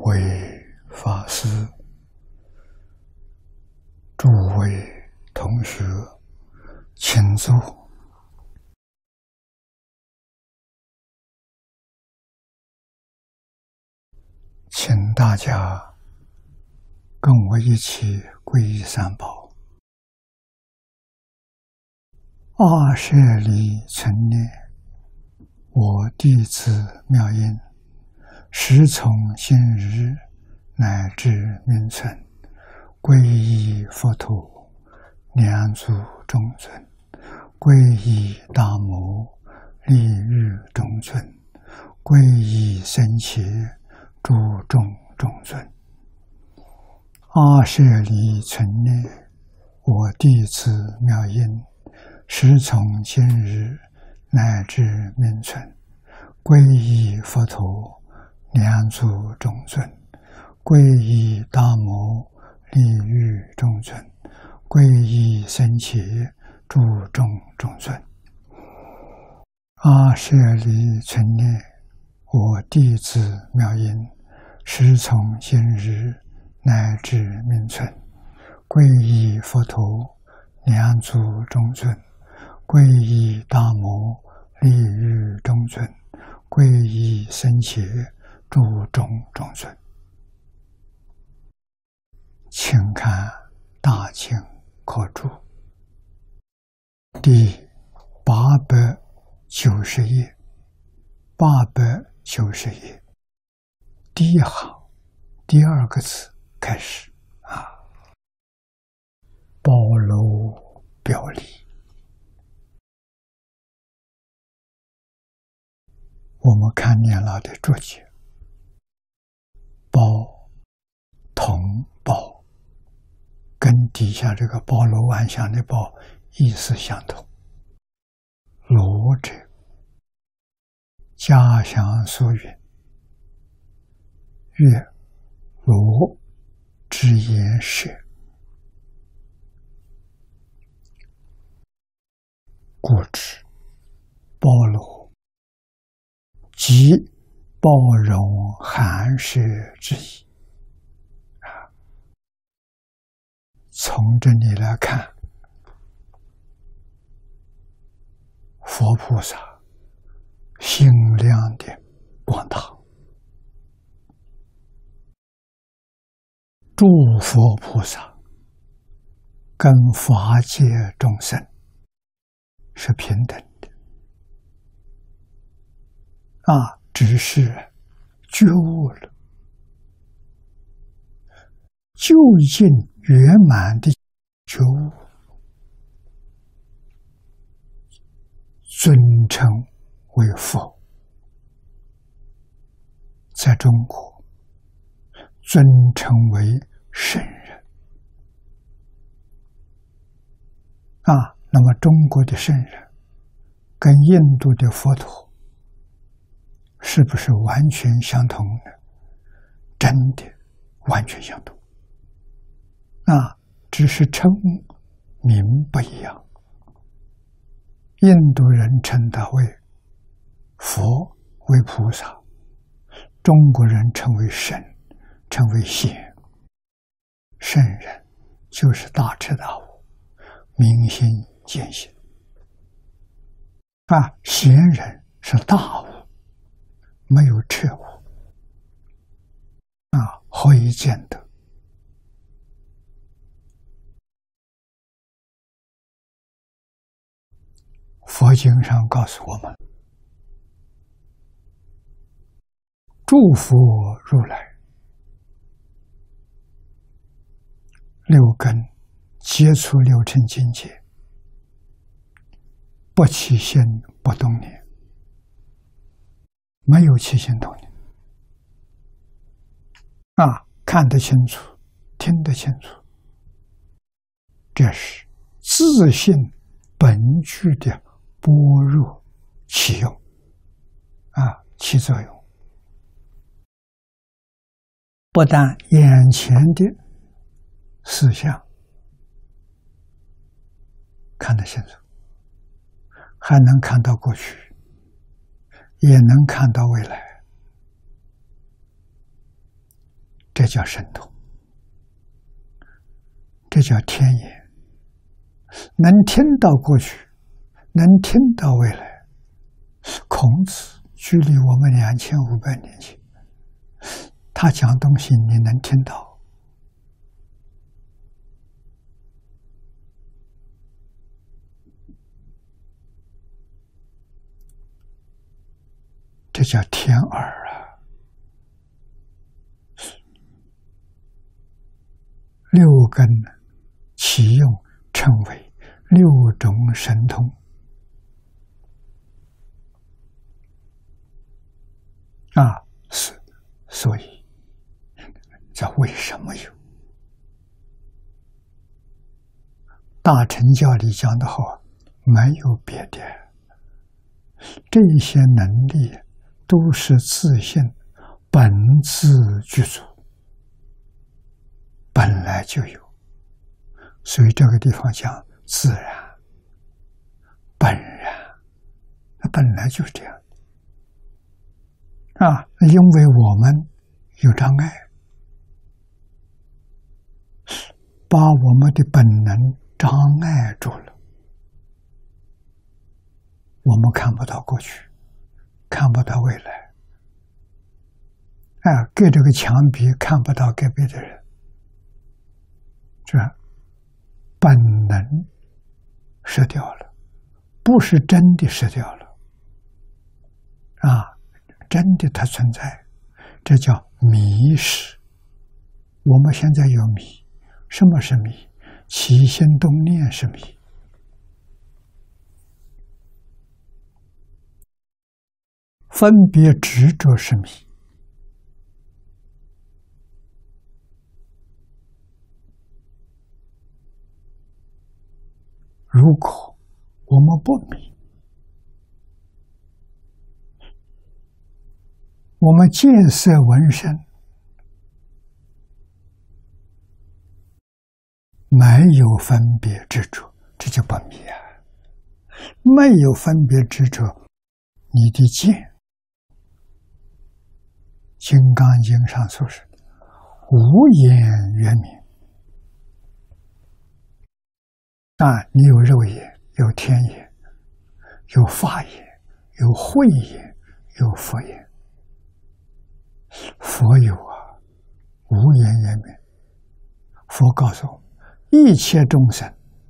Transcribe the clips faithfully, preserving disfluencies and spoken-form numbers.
位法师、诸位同学，请坐。请大家跟我一起皈依三宝。二舍离存念，我弟子妙音，时从今日乃至明存，皈依佛陀、两足中尊，皈依大摩、利欲中尊，皈依僧伽、诸众中尊。二舍离存念，我弟子妙音，时从今日乃至明存，皈依佛陀、两足中尊，皈依大摩、利欲中尊，皈依僧伽、诸众中尊。二舍离存念，我弟子妙音，时从今日乃至明存，皈依佛陀、两足中尊，皈依大摩、利欲中尊，皈依僧伽、诸众中尊。请看大经课注第八百九十页，八百九十页第一行第二个字开始啊，包罗表里。我们看念老的注解，包同包跟底下这个包罗万象的包意思相同。罗者，家乡所云，曰罗之言舍，故知包罗即包容含舍之意。从这里来看，佛菩萨心量的广大，诸佛菩萨跟法界众生是平等的啊，只是觉悟了，究竟圆满的觉悟，尊称为佛。在中国尊称为圣人啊。那么中国的圣人跟印度的佛陀是不是完全相同呢？真的完全相同啊，只是称名不一样。印度人称他为佛，为菩萨；中国人称为神，称为贤。圣人就是大彻大悟，明心见性啊，贤人是大悟，没有彻悟啊，何以见得？佛经上告诉我们，诸佛如来六根接触六尘境界，不起心不动念，没有起心动念啊，看得清楚，听得清楚，这是自性本具的般若起用啊，起作用。不但眼前的事项看得清楚，还能看到过去，也能看到未来。 这叫神通，这叫天眼，能听到过去，能听到未来。孔子距离我们两千五百年前，他讲东西你能听到，这叫天耳啊！六根其用称为六种神通啊，是，所以这为什么有？大乘教里讲的好，没有别的，这些能力都是自性本自具足，本来就有，所以这个地方讲自然、本然，它本来就是这样啊。因为我们有障碍，把我们的本能障碍住了，我们看不到过去，看不到未来，啊，隔着个墙壁看不到隔壁的人，这本能失掉了，不是真的失掉了，啊，真的它存在，这叫迷失。我们现在有迷，什么是迷？起心动念是迷。分别执着是迷。如果我们不迷，我们见色闻声，没有分别执着，这就不迷啊。没有分别执着，你的见，《金刚经》上说是无眼圆明啊，你有肉眼，有天眼，有法眼，有慧眼，有佛眼。佛有啊，无眼圆明。佛告诉我们，一切众生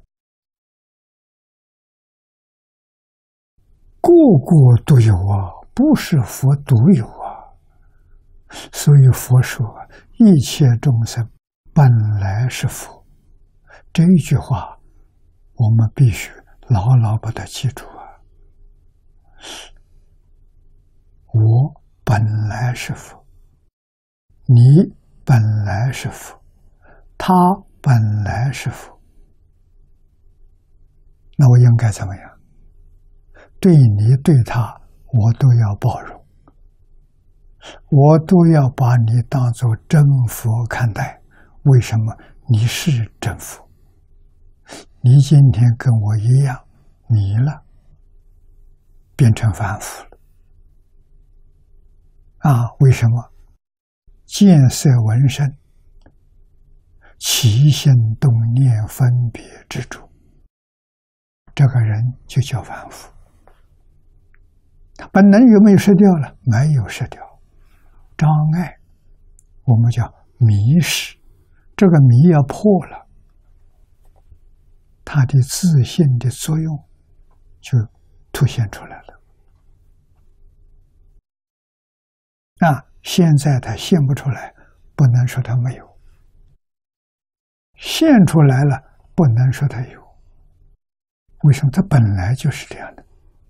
个个都有啊，不是佛独有啊。所以佛说，一切众生本来是佛。这一句话我们必须牢牢把它记住啊！我本来是佛，你本来是佛，他本来是佛，那我应该怎么样？对你对他，我都要包容，我都要把你当作真佛看待。为什么？你是真佛，你今天跟我一样迷了，变成凡夫了啊？为什么？见色闻声，起心动念分别执着，这个人就叫凡夫。他本能有没有失掉了？没有失掉。障碍我们叫迷失，这个迷要破了，它的自信的作用就凸显出来了。啊，现在它现不出来，不能说它没有；现出来了，不能说它有。为什么？它本来就是这样的。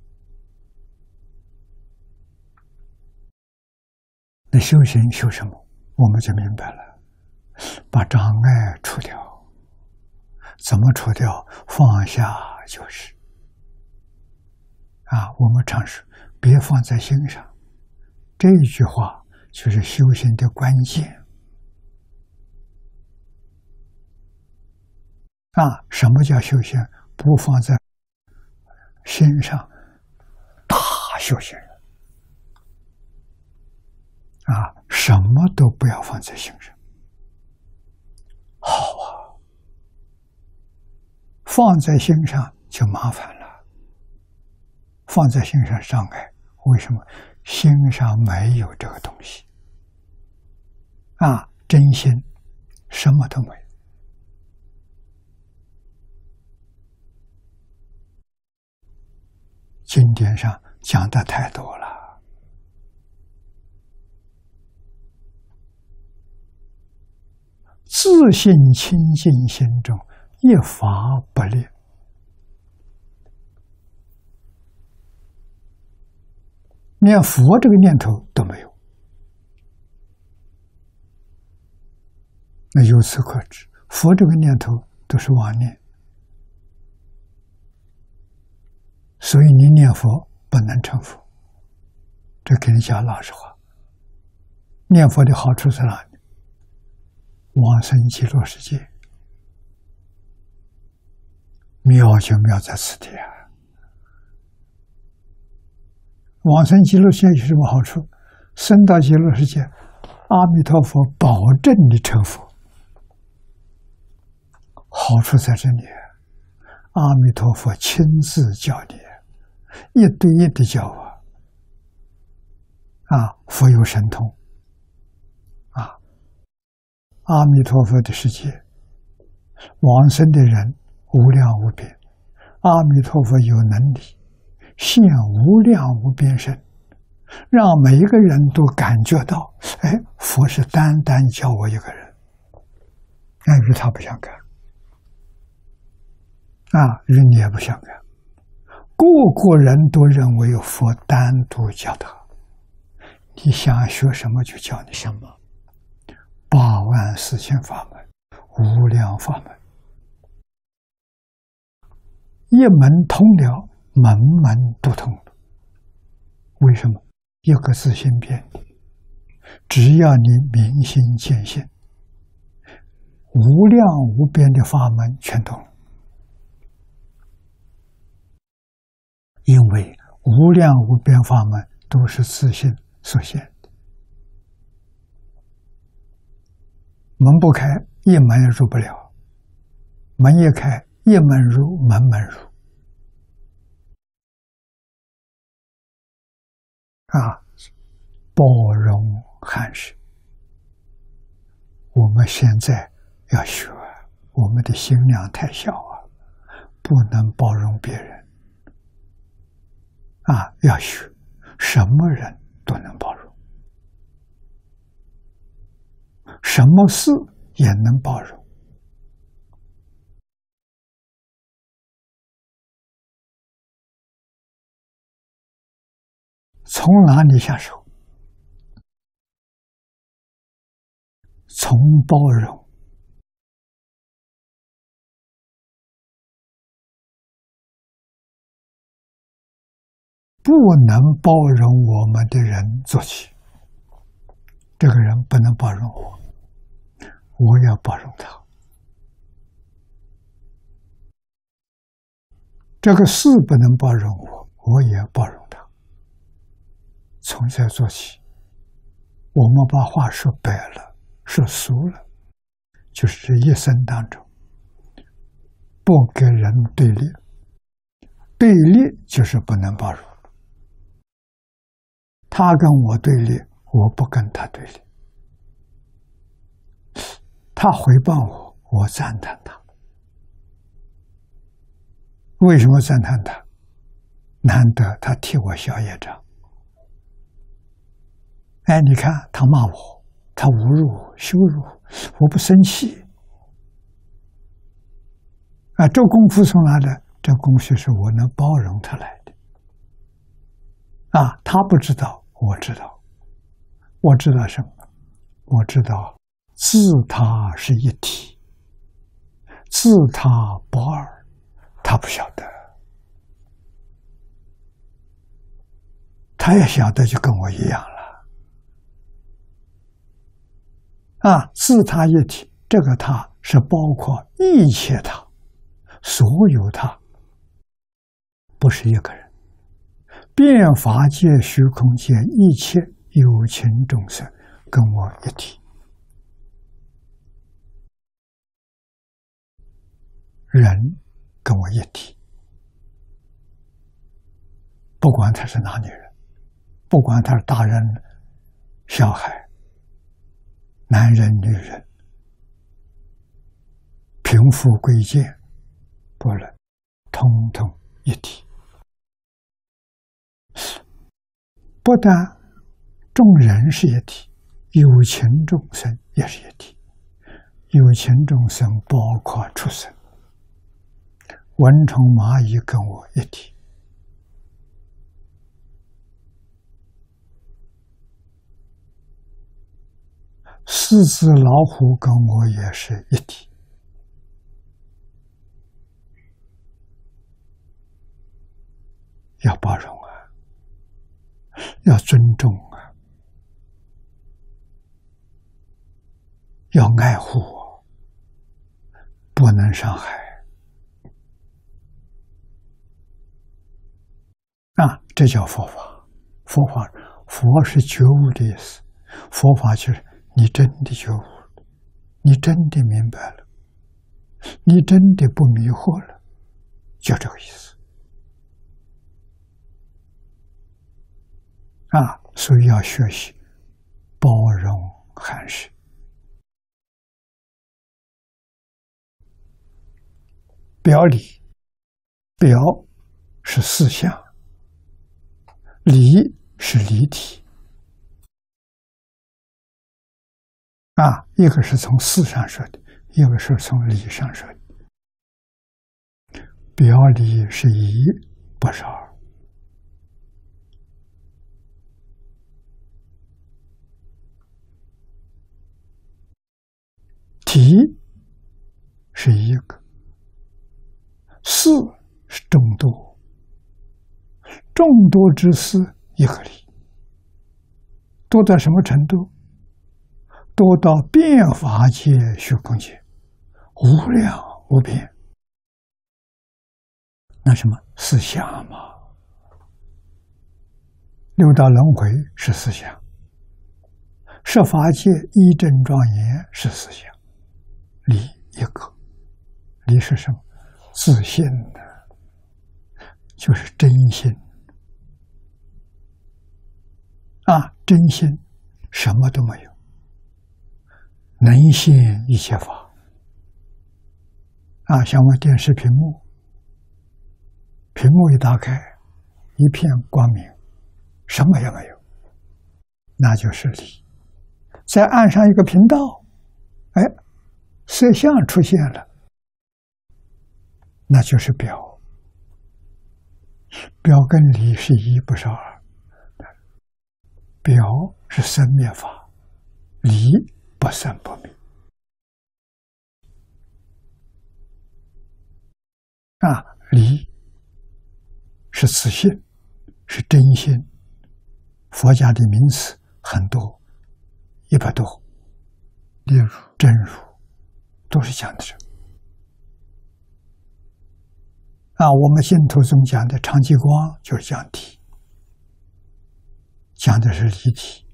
那修行修什么？我们就明白了，把障碍除掉。怎么除掉？放下就是。啊，我们常说别放在心上，这一句话就是修行的关键。啊，什么叫修行？不放在心上，大修行人。啊，什么都不要放在心上。 放在心上就麻烦了，放在心上障碍。为什么？心上没有这个东西啊，真心什么都没有。经典上讲的太多了，自信清净心中一法不立，连佛这个念头都没有。那由此可知，佛这个念头都是妄念。所以你念佛不能成佛，这跟你讲老实话。念佛的好处在哪里？往生极乐世界，妙就妙在此地啊！往生极乐世界有什么好处？生到极乐世界，阿弥陀佛保证你成佛。好处在这里，阿弥陀佛亲自教你，一对一的教啊！啊，佛有神通啊！阿弥陀佛的世界，往生的人无量无边，阿弥陀佛有能力现无量无边身，让每一个人都感觉到，哎，佛是单单教我一个人，那与他不相干啊，与你也不相干。个个人都认为佛单独教他，你想学什么就教你什么。八万四千法门，无量法门，一门通了，门门都通了。为什么？一个自性变，只要你明心见性，无量无边的法门全通了。因为无量无边法门都是自性所现的，门不开，一门也入不了；门一开，一门入，门门入。啊，包容含识，我们现在要学，我们的心量太小啊，不能包容别人。啊，要学，什么人都能包容，什么事也能包容。从哪里下手？从包容。不能包容我们的人做起，这个人不能包容我，我要包容他。这个事不能包容我，我也要包容他。从这做起，我们把话说白了，说俗了，就是这一生当中，不跟人对立，对立就是不能包容。他跟我对立，我不跟他对立。他回报我，我赞叹他。为什么赞叹他？难得他替我消业障。哎，你看他骂我，他侮辱我、羞辱我，我不生气。啊，这功夫从哪来？这功夫是我能包容他来的。啊，他不知道。我知道，我知道什么？我知道自他是一体，自他不二，他不晓得，他也晓得就跟我一样了。啊，自他一体，这个他是包括一切他，所有他，不是一个人。遍法界、虚空界一切有情众生跟我一体。人跟我一体，不管他是哪里人，不管他是大人、小孩、男人、女人、贫富贵贱，不论，通通一体。不但众人是一体，有情众生也是一体。有情众生包括畜生，蚊虫蚂蚁跟我一体。狮子老虎跟我也是一体。要包容啊，要尊重啊，要爱护啊，不能伤害啊！这叫佛法。佛法，佛是觉悟的意思。佛法就是你真的觉悟了，你真的明白了，你真的不迷惑了，就这个意思啊！所以要学习包容含识。表里，表是事相，理是理体啊，一个是从事上说的，一个是从理上说的。表里是一，不是二。体是一个，事是众多，众多之事一个理，多到什么程度？多到变法界、虚空界，无量无边。那什么是相嘛？六道轮回是思想，十法界一真庄严是思想，理一个。理是什么？自信的，就是真心啊！真心什么都没有，能现一切法啊！像我电视屏幕，屏幕一打开，一片光明，什么也没有，那就是理。再按上一个频道，哎，色相出现了，那就是表。表跟理是一，不是二。表是生灭法，理不生不灭。啊，理是自信，是真心。佛家的名词很多，一百多，例如真如，都是讲的这个。啊，我们净土宗讲的常寂光就是讲体，讲的是离体。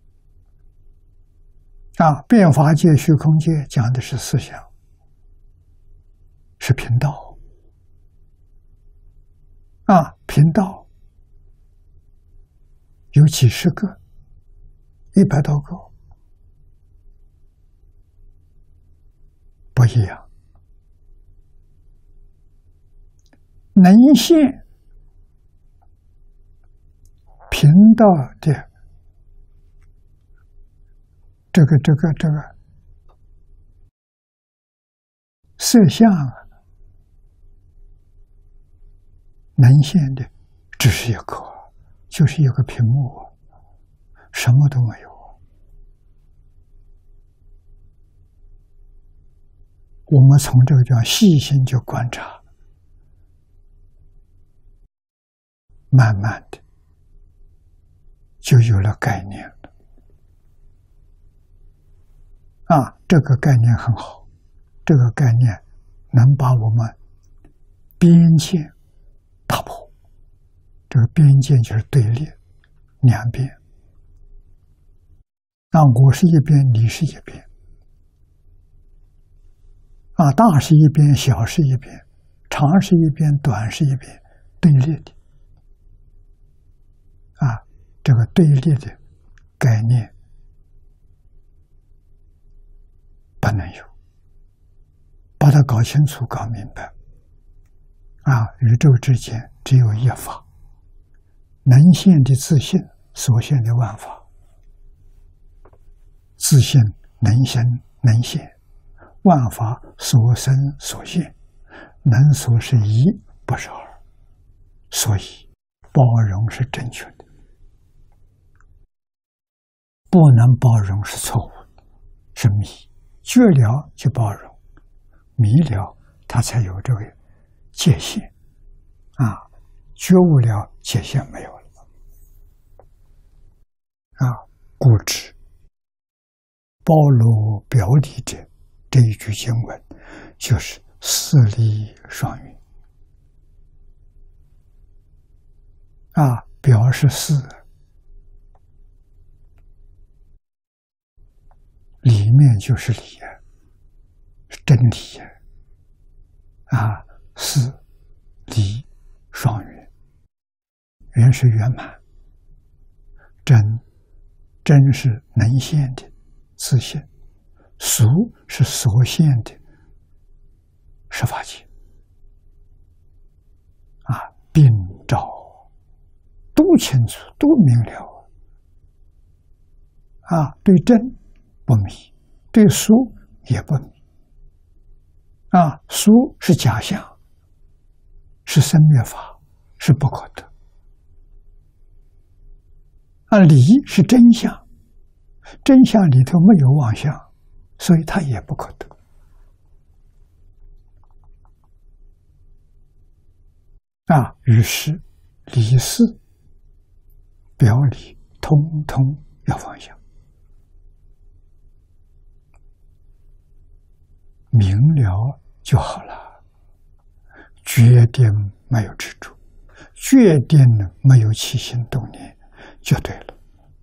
啊，变法界、虚空界讲的是思想，是频道。啊，频道有几十个，一百多个，不一样。能现频道的这个这个这个色相啊，能现的只是一个，就是一个屏幕，什么都没有。我们从这个地方细心就观察，慢慢的就有了概念了。啊，这个概念很好，这个概念能把我们边界打破。这个边界就是对立，两边。啊，我是一边，你是一边。啊，大是一边，小是一边， 长是一边，短是一边，对立的啊，这个对立的概念不能有，把它搞清楚、搞明白啊！宇宙之间只有一法，能现的自性，所现的万法。自性能生能现，万法所生所现，能所是一，不是二，所以包容是正确的，不能包容是错误的，是迷。觉了就包容，迷了它才有这个界限啊，觉悟了界限没有了啊，故知包罗表里者，这一句经文就是四力双运啊，表是四，里面就是理，是真理啊，四理双运，圆是圆满，真真是能现的自性，俗是所现的十法界啊，并照都清楚，都明了啊，对真不迷，对俗也不迷啊，俗是假象，是生灭法，是不可得啊，理是真相，真相里头没有妄想，所以它也不可得啊。于是理事表里通通要放下，明了就好了，决定没有执着，决定没有起心动念，就对了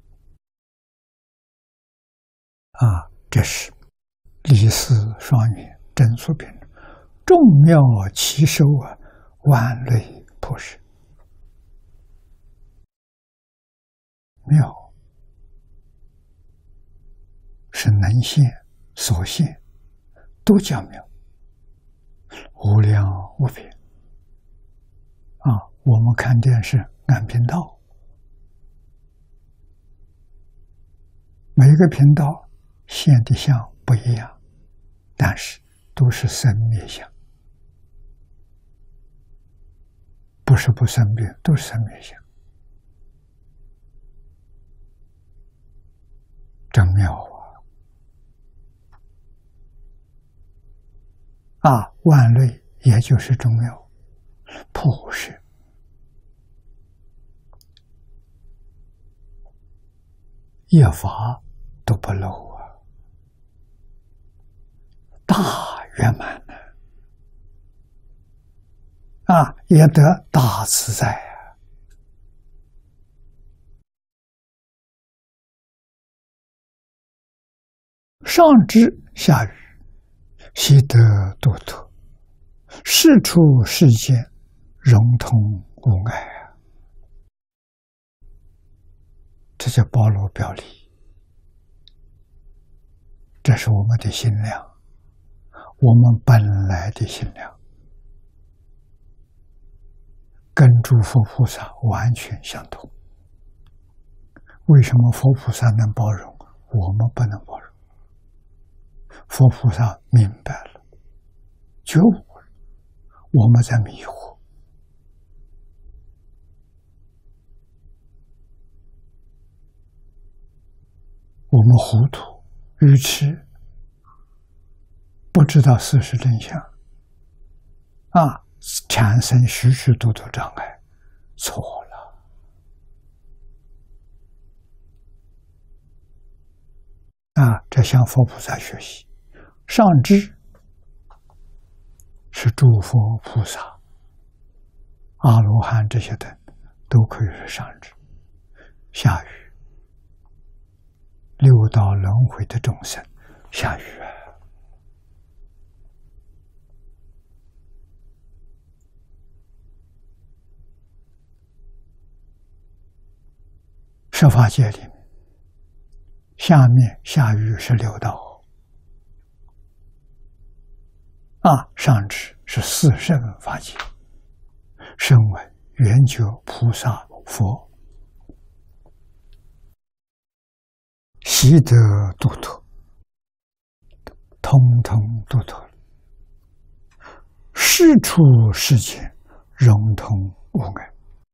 啊！这是理事双运，真俗品，众妙奇收啊，万类普施。妙是能现所现，都叫妙，无量无边啊！我们看电视按频道，每个频道现的相不一样，但是都是生灭相，不是不生灭，都是生灭相，真妙啊！啊，万类也就是众妙，普施一法都不漏啊，大圆满呢啊，也得大自在啊。上知下愚，悉得度脱，事出世间，融通无碍啊！这叫包罗表里，这是我们的心量，我们本来的心量，跟诸佛菩萨完全相同。为什么佛菩萨能包容，我们不能包容？佛菩萨明白了，觉悟了，我们在迷惑。我们糊涂、愚痴，不知道事实真相，啊，产生许许多多障碍，错了。啊，这向佛菩萨学习。上知是诸佛菩萨、阿罗汉这些等都可以是上知，下愚六道轮回的众生，下愚啊！ 十法界里面，下面下狱是六道，啊，上至是四圣法界，声闻、缘觉、菩萨、佛，悉得度脱，通通度脱了。世出世间，融通无碍。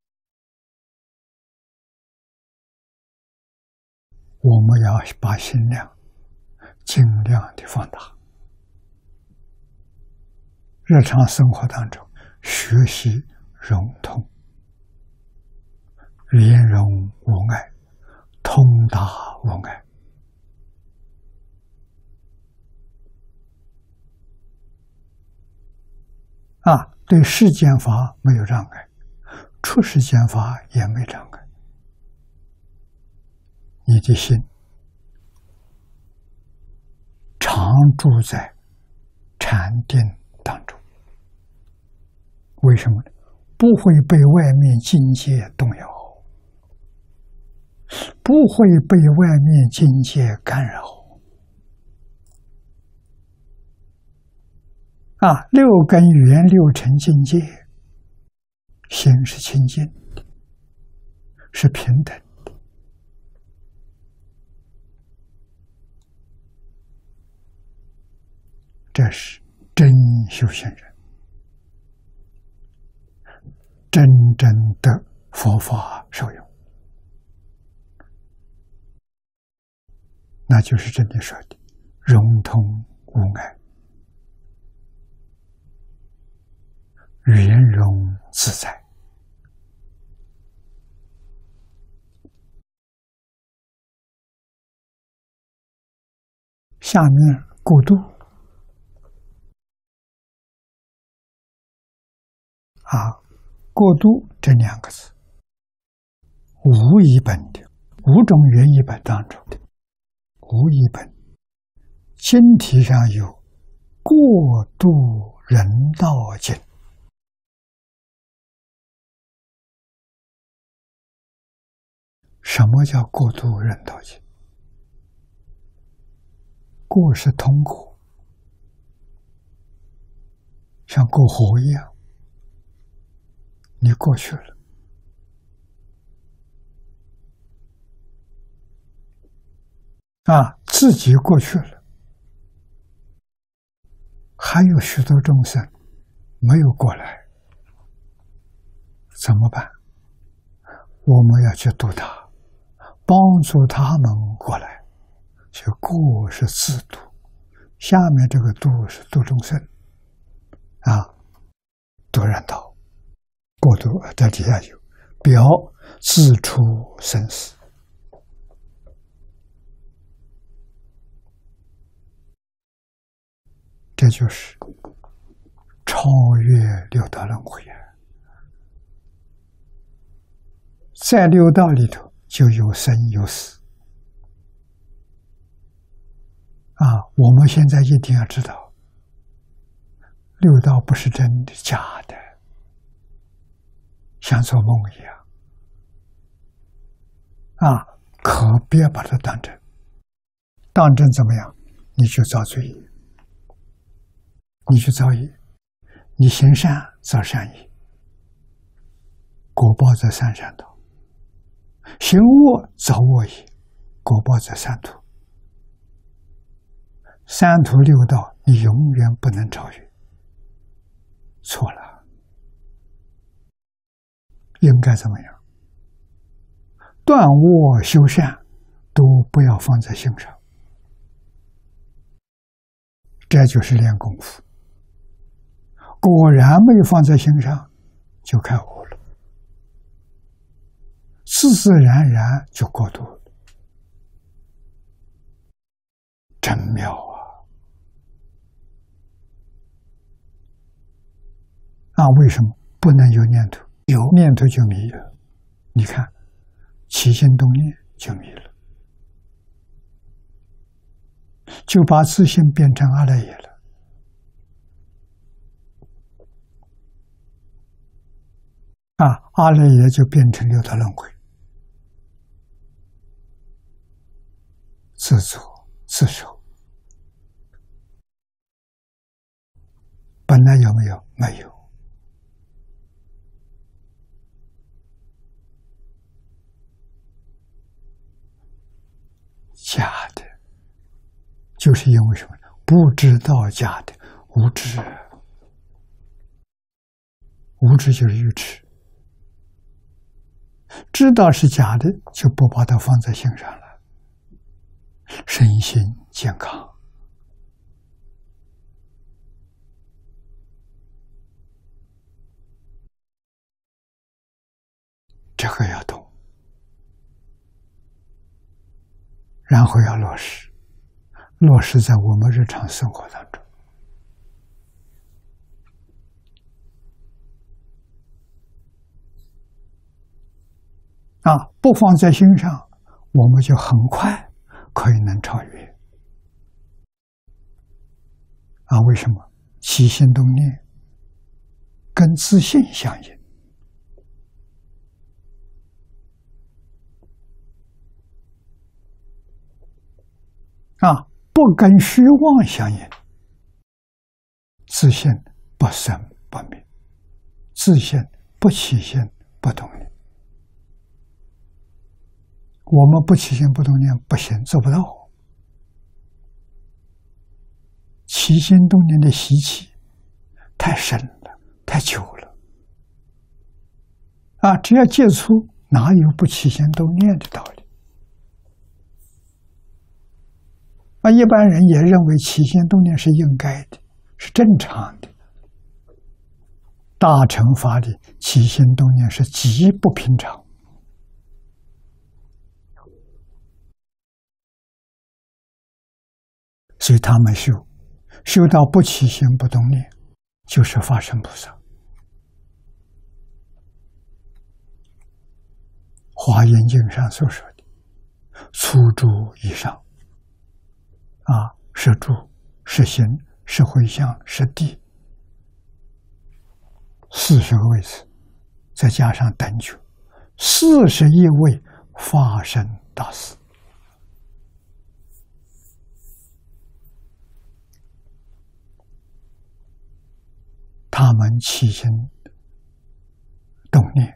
我们要把心量尽量的放大，日常生活当中学习融通，圆融无碍，通达无碍。啊，对世间法没有障碍，出世间法也没障碍。你的心常住在禅定当中，为什么呢？不会被外面境界动摇，不会被外面境界干扰。啊，六根缘六尘境界，心是清净的，是平等的。这是真修行人，真正的佛法受用，那就是这里说的融通无碍，圆融自在。下面过渡啊，过渡这两个字，无一本的五种原译本当中的无一本，经题上有过渡人道经。什么叫过渡人道经？过是通过，像过河一样，你过去了，啊，自己过去了，还有许多众生没有过来，怎么办？我们要去度他，帮助他们过来。就过是自度，下面这个度是度众生，啊，度人道，过渡在底下有表自出生死，这就是超越六道轮回啊！在六道里头就有生有死。啊，我们现在一定要知道，六道不是真的，假的，像做梦一样。啊，可别把它当真，当真怎么样？你去造罪业，你去造业，你行善造善业，果报在三善道；行恶造恶业，果报在三途。三途六道，你永远不能超越。错了，应该怎么样？断恶修善，都不要放在心上，这就是练功夫。果然没有放在心上，就开悟了，自自然然就过渡了，真妙啊！啊，为什么不能有念头？有念头就迷了。你看，起心动念就迷了，就把自性变成阿赖耶了。啊，阿赖耶就变成六道轮回。 自作自受。本来有没有？没有。假的，就是因为什么？不知道假的，无知。无知就是愚痴。知道是假的，就不把它放在心上了，身心健康。这个要懂，然后要落实，落实在我们日常生活当中。啊，不放在心上，我们就很快可以能超越。啊，为什么？起心动念跟自信相应。啊，不跟虚妄相应。自信不生不灭，自信不起心不动念。我们不起心不动念不行，做不到。起心动念的习气太深了，太久了。啊，只要接触，哪有不起心动念的道理？啊，一般人也认为起心动念是应该的，是正常的。大乘法里起心动念是极不平常。所以他们修，修到不起心不动念，就是法身菩萨。华严经上所说的初住以上，啊，是住，是行，是回向，是地，四十个位次，再加上等觉，四十一位法身大士。他们起心动念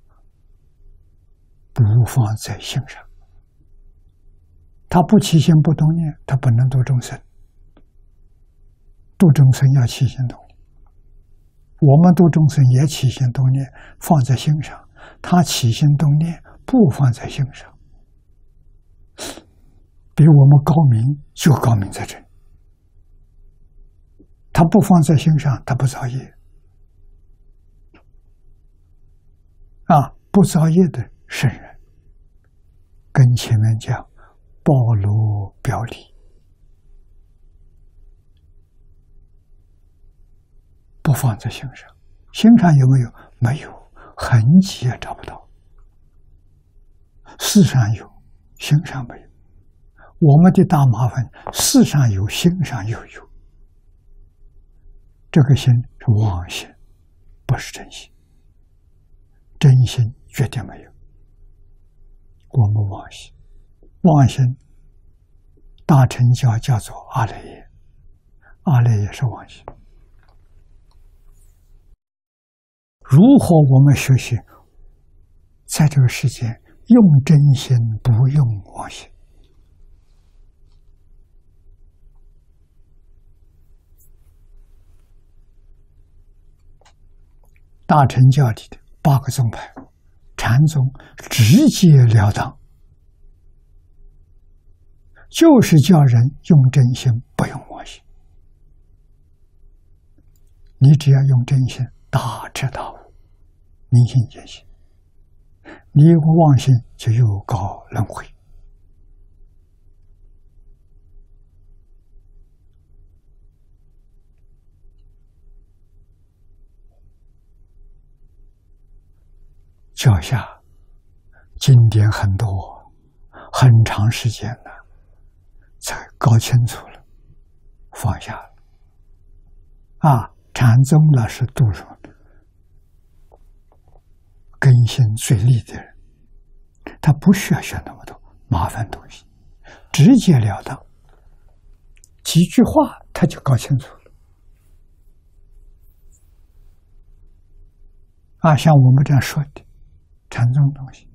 不放在心上，他不起心不动念，他不能度众生。度众生要起心动念，我们度众生也起心动念，放在心上。他起心动念不放在心上，比我们高明就高明在这里。他不放在心上，他不造业。啊，不造业的圣人，跟前面讲包罗表里，不放在心上。心上有没有？没有，痕迹也找不到。事上有，心上没有。我们的大麻烦，事上有，心上又有。这个心是妄心，不是真心。真心绝对没有。我们妄心，妄心大乘教叫做阿赖耶，阿赖耶是妄心。如何我们学习在这个世间用真心，不用妄心？大乘教里的八个宗派，禅宗直截了当，就是叫人用真心，不用妄心。你只要用真心，大彻大悟，明心见性。你有妄心，就有搞轮回。脚下经典很多，很长时间了，才搞清楚了，放下了。啊，禅宗老师读什么？根性最利的人，他不需要学那么多麻烦东西， 直截了当，几句话他就搞清楚了。啊，像我们这样说的禅宗东西，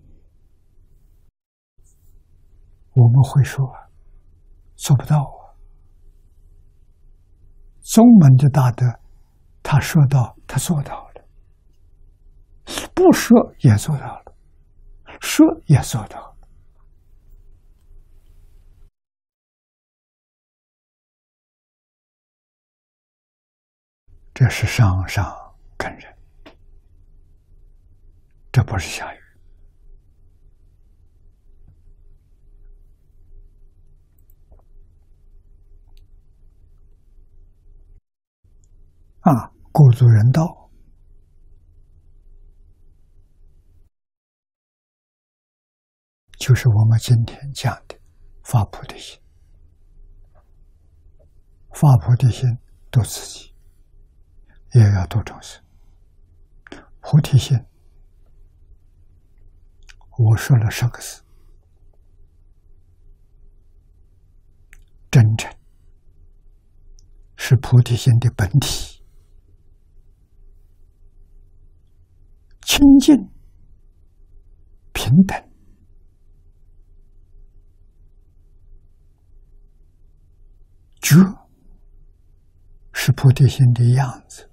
我们会说做不到啊。宗门的大德，他说到，他做到了；不说也做到了，说也做到了。这是上上根人，这不是下愚。啊，故祖人道，就是我们今天讲的发菩提心。发菩提心度自己，也要度众生。菩提心，我说了十个字：真诚，是菩提心的本体。清净、平等，觉是菩提心的样子。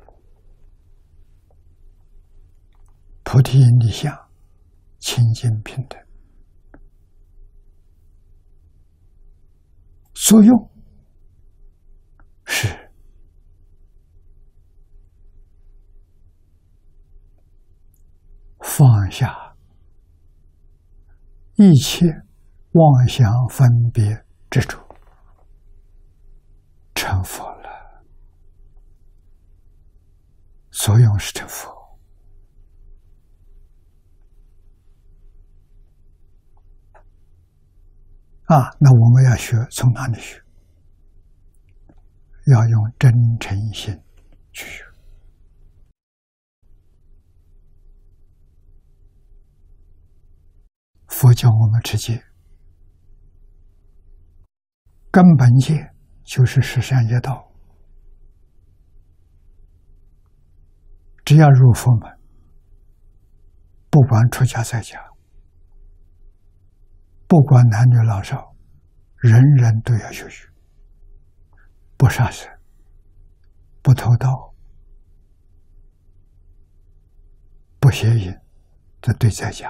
菩提心的相，清净平等。作用是放下一切妄想分别执着，成佛了。作用是成佛。啊，那我们要学，从哪里学？要用真诚心去学。佛教我们持戒，根本戒就是十善业道。只要入佛门，不管出家在家，不管男女老少，人人都要学习。不杀生，不偷盗，不邪淫，这对在家；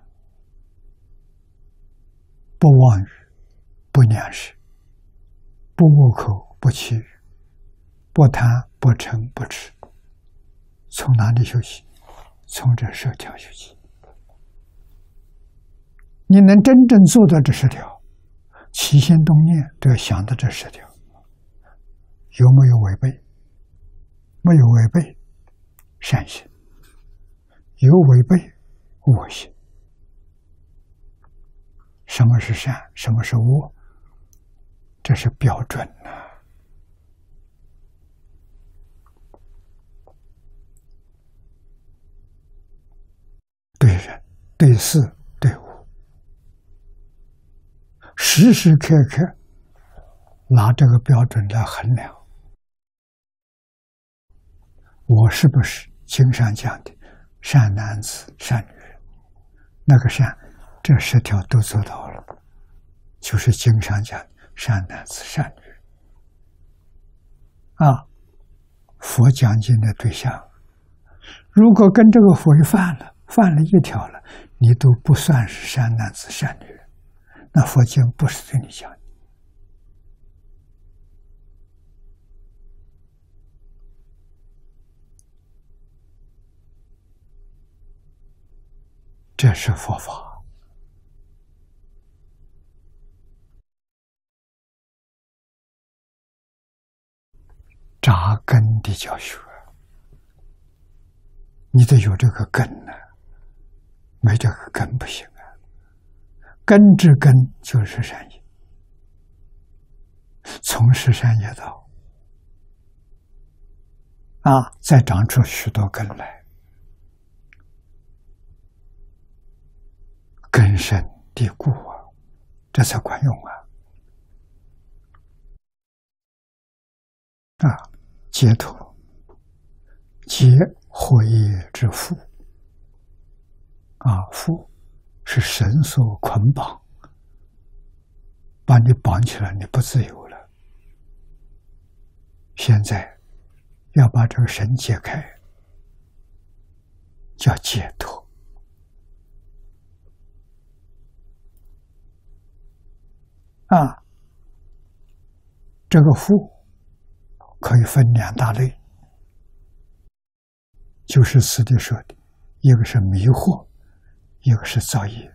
不妄语，不念事，不恶口，不绮语，不贪，不嗔，不痴。从哪里学习？从这十条学习。你能真正做到这十条，起心动念都要想到这十条，有没有违背？没有违背，善行；有违背，恶行。什么是善？什么是恶？这是标准呐、啊。对人、对事、对物，时时刻刻拿这个标准来衡量，我是不是经上讲的善男子、善女人？那个善，这十条都做到了，就是经上讲的善男子、善女人。啊，佛讲经的对象，如果跟这个违犯了，犯了一条了，你都不算是善男子、善女人，那佛经不是对你讲的。这是佛法，扎根的教学，你得有这个根呢、啊，没这个根不行啊。根之根就是善业，从事善业道啊，再长出许多根来，根深蒂固啊，这才管用啊。 啊，解脱，解惑业之缚。啊，缚是绳索捆绑，把你绑起来，你不自由了。现在要把这个绳解开，叫解脱。啊，这个缚可以分两大类，就是此地说的，一个是迷惑，一个是造业。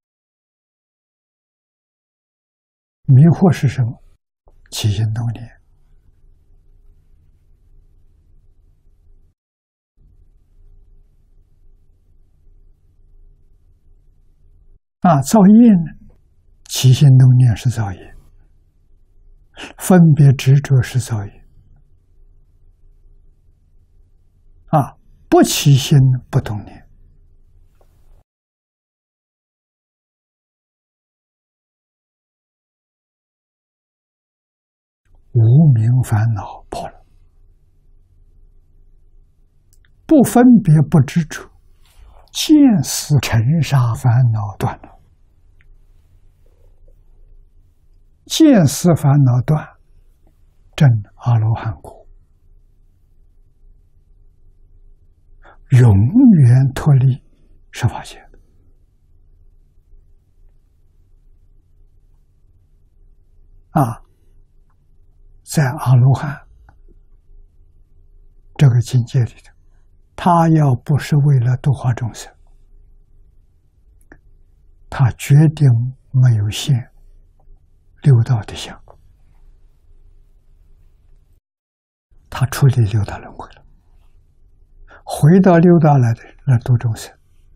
迷惑是什么？起心动念。啊，造业呢？起心动念是造业，分别执着是造业。啊，不起心不动念，无明烦恼破了，不分别不执着，见思尘沙烦恼断了。见思烦恼断，证阿罗汉果，永远脱离十法界。啊，在阿罗汉这个境界里头，他要不是为了度化众生，他决定没有现六道的相，他处理六道轮回了，回到六道来的来度众生。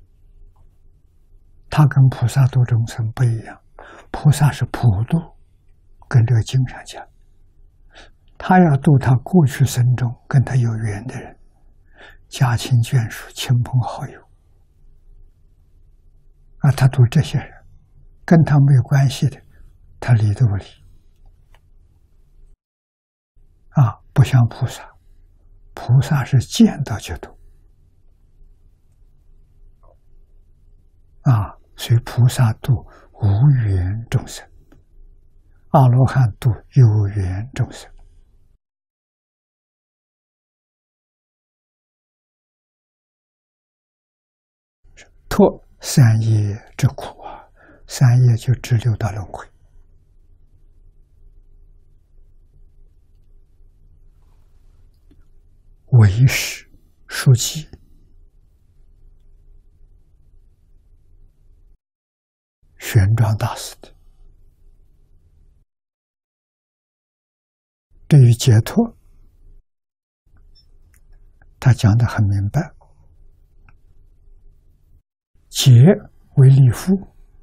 他跟菩萨度众生不一样，菩萨是普度，跟这个经上讲，他要度他过去生中跟他有缘的人，家亲眷属、亲朋好友啊，他度这些人，跟他没有关系的，他理都不理。啊，不像菩萨，菩萨是见到就度。啊，所以菩萨度无缘众生，阿罗汉度有缘众生。脱三业之苦啊，三业就指六道轮回。唯识书记玄奘大师的，对于解脱，他讲得很明白。解为利夫，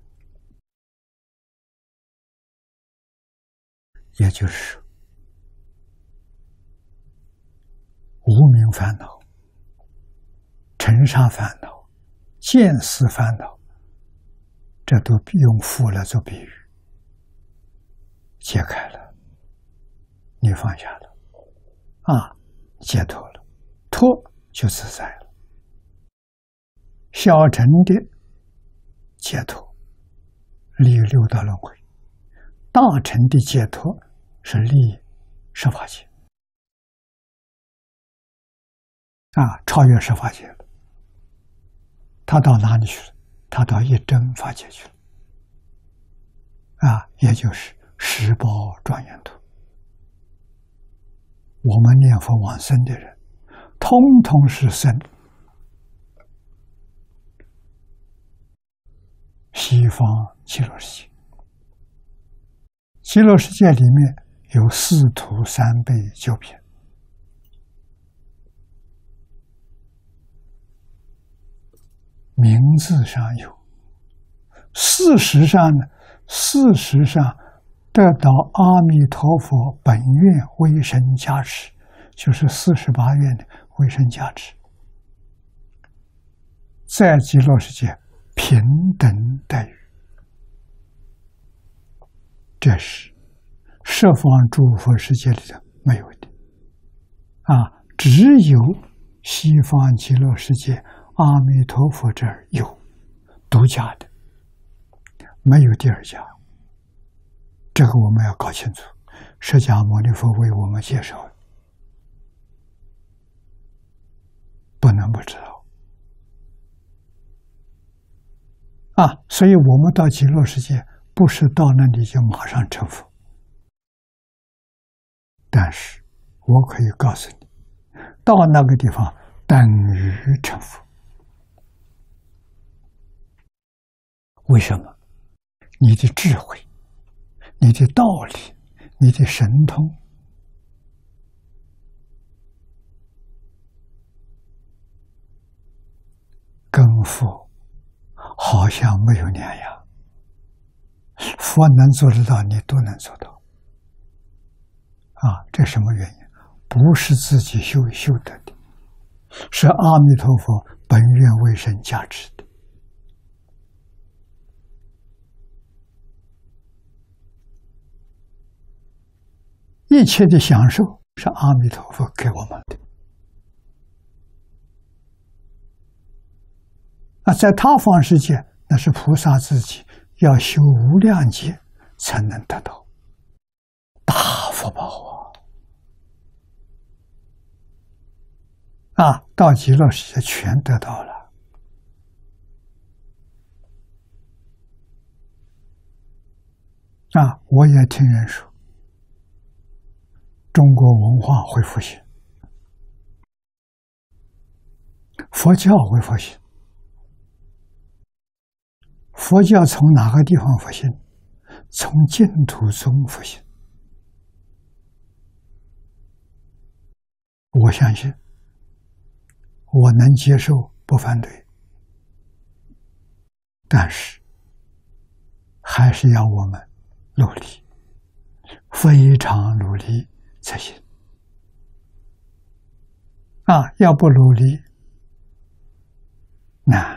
也就是无明烦恼、尘沙烦恼、见思烦恼，这都用缚来做比喻。解开了，你放下了，啊，解脱了，脱就自在了。小乘的解脱，离六道轮回；大乘的解脱是离十法界，啊，超越十法界了。他到哪里去了？他到一真法界去了，啊，也就是十宝庄严土。我们念佛往生的人，通通是生西方极乐世界。极乐世界里面有四土三辈九品，名字上有，事实上呢，事实上得到阿弥陀佛本愿威神加持，就是四十八愿的威神加持，在极乐世界平等待遇，这是十方诸佛世界里的没有的。 啊，只有西方极乐世界阿弥陀佛这儿有独家的，没有第二家。这个我们要搞清楚。释迦牟尼佛为我们介绍的，不能不知道啊！所以我们到极乐世界，不是到那里就马上成佛。但是我可以告诉你，到那个地方等于成佛。为什么？你的智慧、你的道理、你的神通，跟佛好像没有两样。佛能做得到，你都能做到。啊，这什么原因？不是自己修修得的，是阿弥陀佛本愿为身加持的。一切的享受是阿弥陀佛给我们的。啊，在他方世界，那是菩萨自己要修无量劫才能得到大福报啊！啊，到极乐世界全得到了。啊，我也听人说，中国文化会复兴，佛教会复兴。佛教从哪个地方复兴？从净土宗复兴。我相信，我能接受，不反对，但是还是要我们努力，非常努力才行。啊，要不努力难。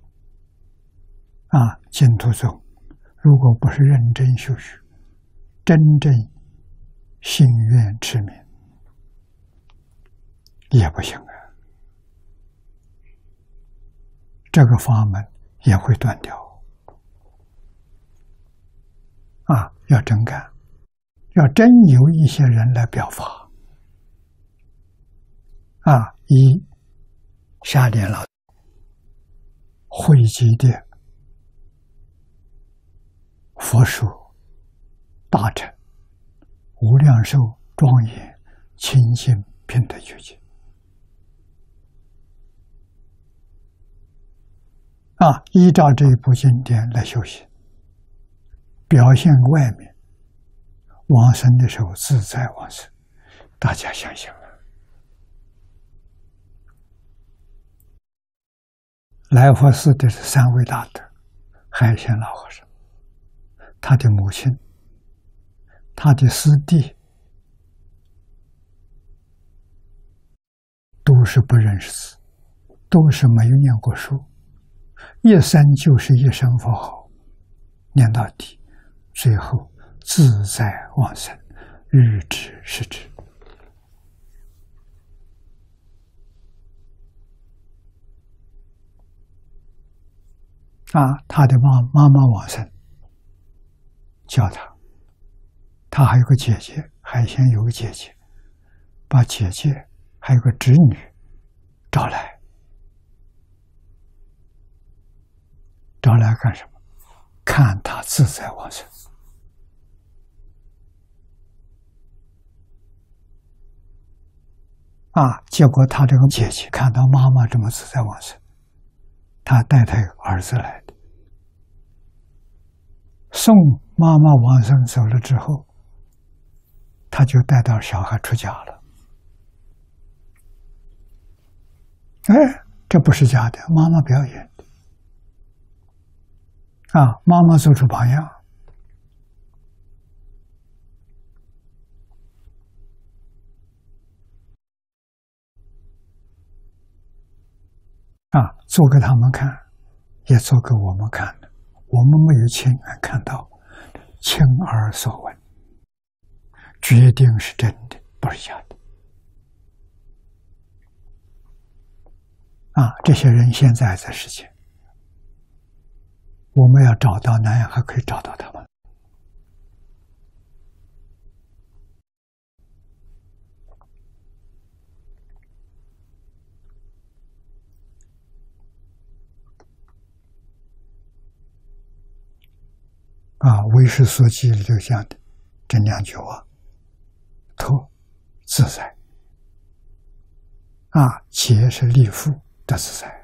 啊，净土宗如果不是认真修学，真正信愿持名，也不行啊。这个法门也会断掉。啊，要真干，要真有一些人来表法。啊，以下联老汇集的佛说大乘无量寿庄严清净平等觉界啊，依照这一部经典来修行，表现外面往生的时候自在往生，大家想想啊。来佛寺的是三位大德，海鲜老和尚，他的母亲，他的师弟，都是不认识字，都是没有念过书，一生就是一声佛号，念到底，最后自在往生，日知时知。啊，他的妈妈妈往生，叫他，他还有个姐姐，海鲜有个姐姐，把姐姐还有个侄女找来，找来干什么？看他自在往生。啊，结果他这个姐姐看到妈妈这么自在往生，他带他儿子来的，送妈妈往生走了之后，他就带到小孩出家了。哎，这不是假的，妈妈表演的啊！妈妈做出榜样啊，做给他们看，也做给我们看的。我们没有亲眼看到，亲耳所闻，决定是真的，不是假的。 啊，这些人现在在世间，我们要找到南阳还可以找到他们。啊，唯识所记里头讲的这两句话：脱自在，啊，解是立缚的自在。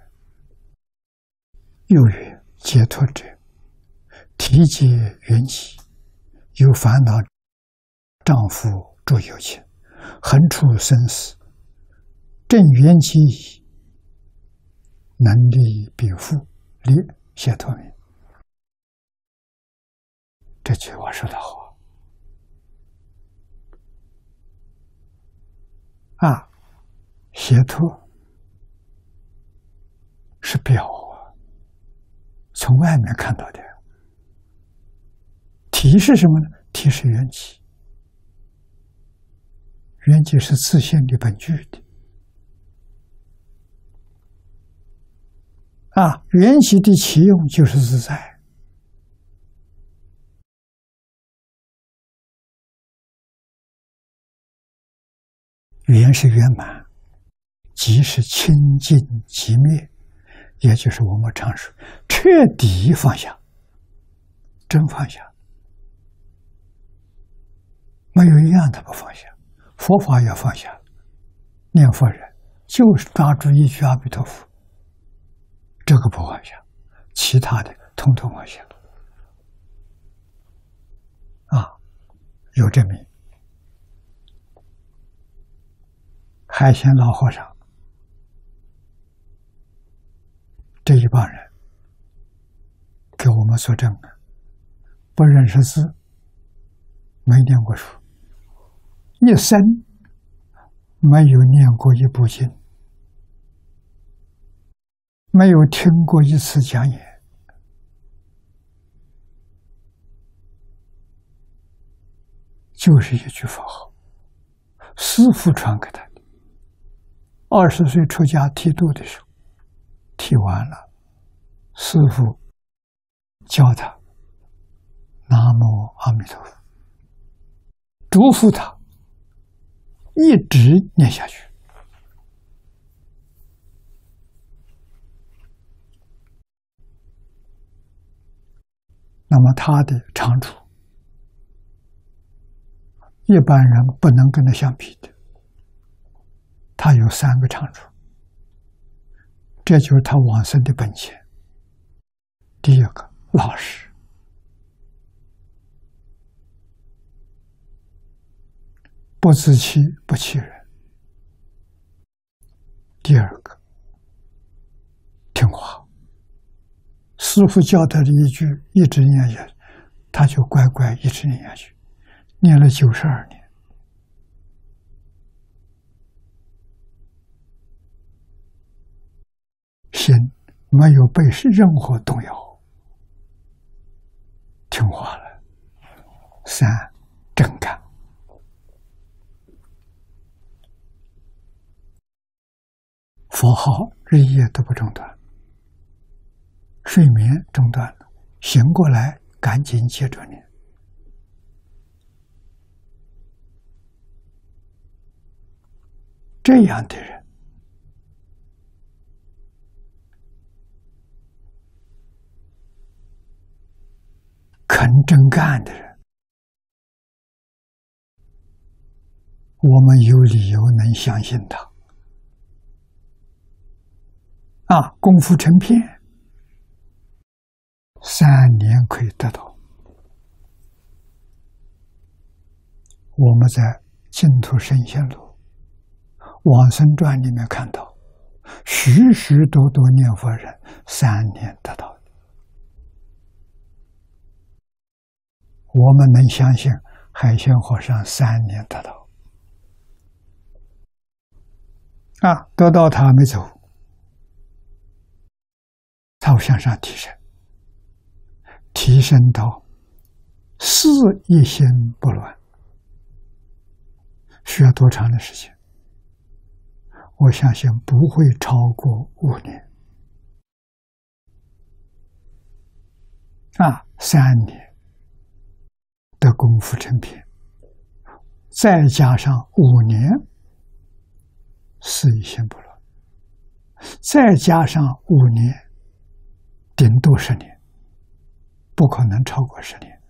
又曰：解脱者，体解缘起，有烦恼丈夫诸有情，横处生死，正缘起矣，能力彼复，立解脱名。这句话说得好啊！解脱是表啊，从外面看到的。体是什么呢？体是缘起，缘起是自性的本具的啊，缘起的起用就是自在。缘是圆满，即是清净寂灭，也就是我们常说彻底放下，真放下，没有一样的不放下。佛法要放下，念佛人就是抓住一句阿弥陀佛，这个不放下，其他的统统放下。啊，有证明。海鲜老和尚这一帮人给我们作证了，不认识字，没念过书，一生没有念过一部经，没有听过一次讲演，就是一句佛号，师父传给他。二十岁出家剃度的时候，剃完了，师父教他南无阿弥陀佛，嘱咐他一直念下去。那么他的长处，一般人不能跟他相比的。他有三个长处，这就是他往生的本钱。第一个，老实，不自欺，不欺人。第二个，听话，师父教他的一句，一直念下去，他就乖乖一直念下去，念了九十二年。心没有被任何动摇，听话了。三，真干，佛号日夜都不中断，睡眠中断了，醒过来赶紧接着念。这样的人肯真干的人，我们有理由能相信他。啊，功夫成片，三年可以得到。我们在《净土圣贤录》《往生传》里面看到，许许多多念佛人三年得到。我们能相信海鲜和尚三年得到啊？得到他没走，他向上提升，提升到事一心不乱，需要多长的时间？ 我相信不会超过五年。啊，三年的功夫成片，再加上五年四意心不乱，再加上五年，顶多十年，不可能超过十年。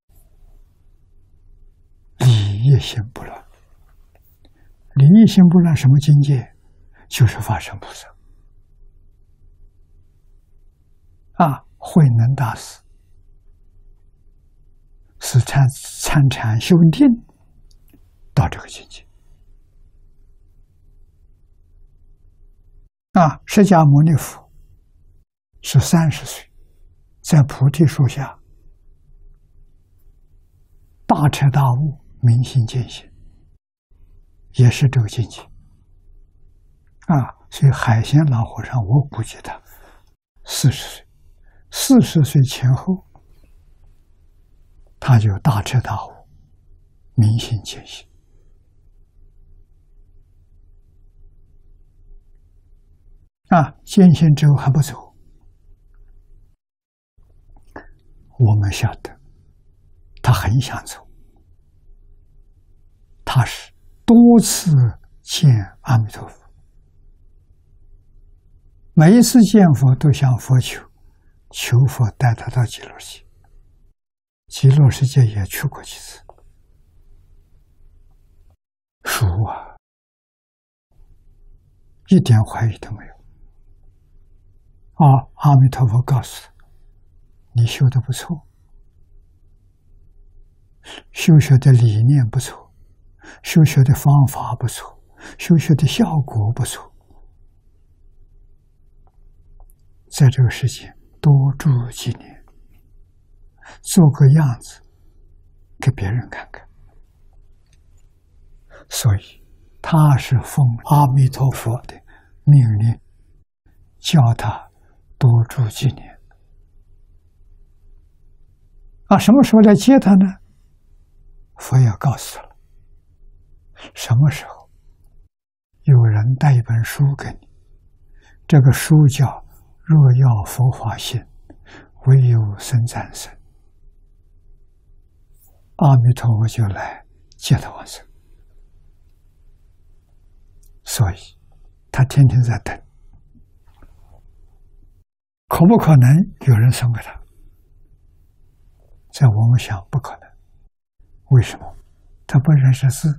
理一心不乱，理一心不乱什么境界？就是法身菩萨啊，慧能大师是参参禅修定到这个境界啊。释迦牟尼佛是三十岁，在菩提树下大彻大悟，明心见性，也是这个境界啊。所以海鲜老和尚，我估计他四十岁，四十岁前后，他就大彻大悟，明心见性啊。见性之后还不走，我们晓得他很想走，他是多次见阿弥陀佛，每一次见佛都向佛求，求佛带他到极乐世界，极乐世界也去过几次，熟啊，一点怀疑都没有啊。阿弥陀佛告诉他，你修得不错，修学的理念不错，修学的方法不错，修学的效果不错，在这个世界多住几年，做个样子给别人看看。所以他是奉阿弥陀佛的命令，叫他多住几年啊。什么时候来接他呢？佛也告诉他了，什么时候有人带一本书给你，这个书叫《若要佛法性，唯有僧赞僧》，阿弥陀佛就来接他往生。所以他天天在等，可不可能有人送给他？在我们想不可能。为什么？他不认识字，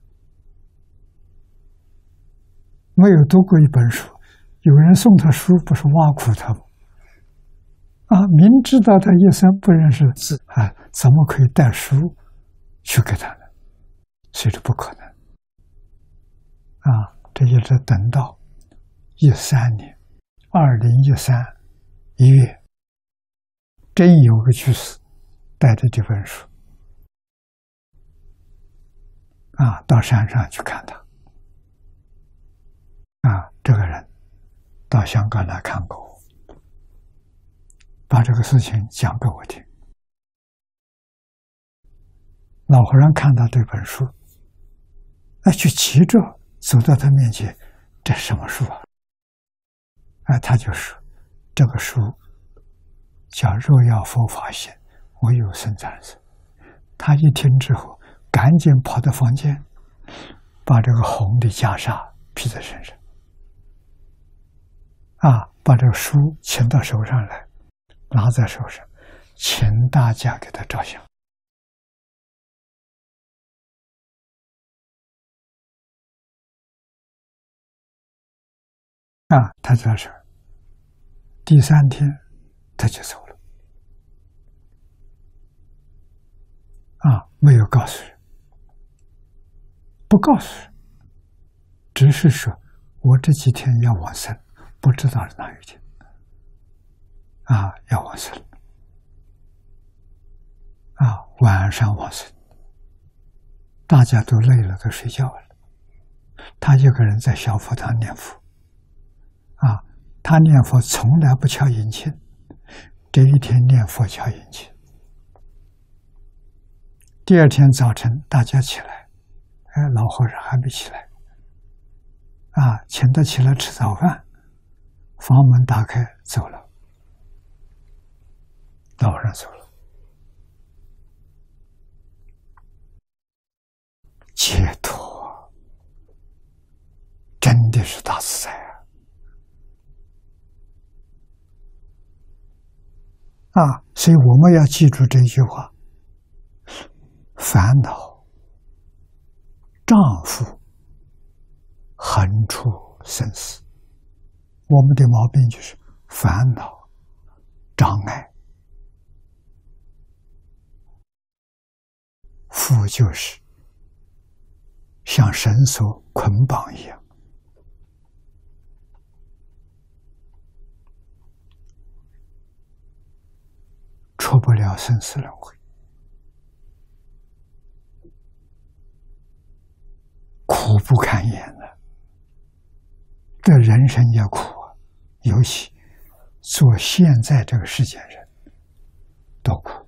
没有读过一本书，有人送他书，不是挖苦他吗？啊，明知道他一生不认识字啊，怎么可以带书去给他呢？所以这不可能啊！这一直等到一三年，二零一三一月，真有个居士带着这本书啊，到山上去看他啊，这个人到香港来看过我，把这个事情讲给我听。老和尚看到这本书，哎，就急着走到他面前，这是什么书啊？哎，他就说这个书叫《若要佛法性，唯有僧赞僧》。他一听之后，赶紧跑到房间，把这个红的袈裟披在身上，啊，把这个书请到手上来，拿在手上，请大家给他照相。啊，他在这儿，第三天他就走了，啊，没有告诉人，不告诉人，只是说我这几天要往生，不知道是哪一天，啊，要往生，啊，晚上往生，大家都累了，都睡觉了，他一个人在小佛堂念佛。啊，他念佛从来不敲引磬，这一天念佛敲引磬。第二天早晨大家起来，哎，老和尚还没起来， 啊，请他起来吃早饭，房门打开走了，老和尚走了，解脱，真的是大自在啊！啊，所以我们要记住这句话：烦恼丈夫横出生死。我们的毛病就是烦恼障碍，缚就是像绳索捆绑一样，出不了生死轮回，苦不堪言了。这人生也苦啊，尤其做现在这个世间人多苦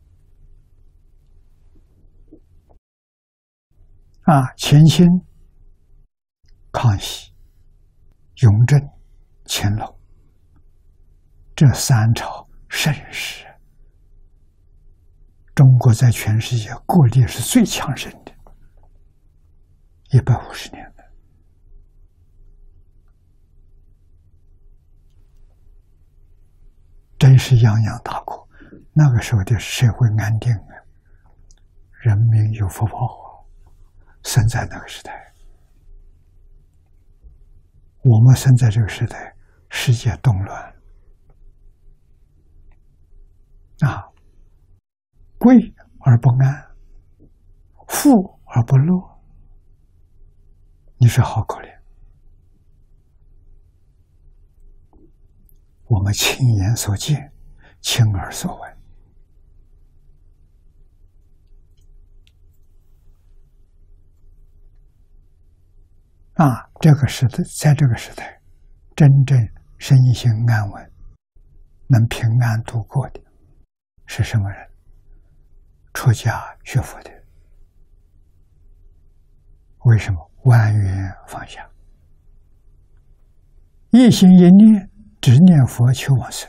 啊！乾清、康熙、雍正、乾隆这三朝盛世，中国在全世界国力是最强盛的，一百五十年的。真是泱泱大国，那个时候的社会安定啊，人民有福报啊，生在那个时代。我们生在这个时代，世界动乱啊，贵而不安，富而不乐，你说好可怜。我们亲眼所见，亲耳所闻啊！这个时代，在这个时代，真正身心安稳、能平安度过的是什么人？出家学佛的。为什么？万缘放下，一心一念只念佛求往生，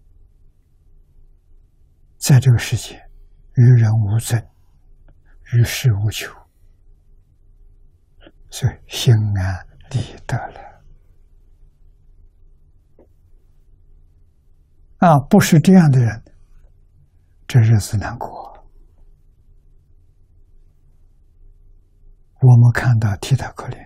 在这个世界与人无争，与世无求，所以心安理得了啊！不是这样的人，这日子难过。我们看到替他可怜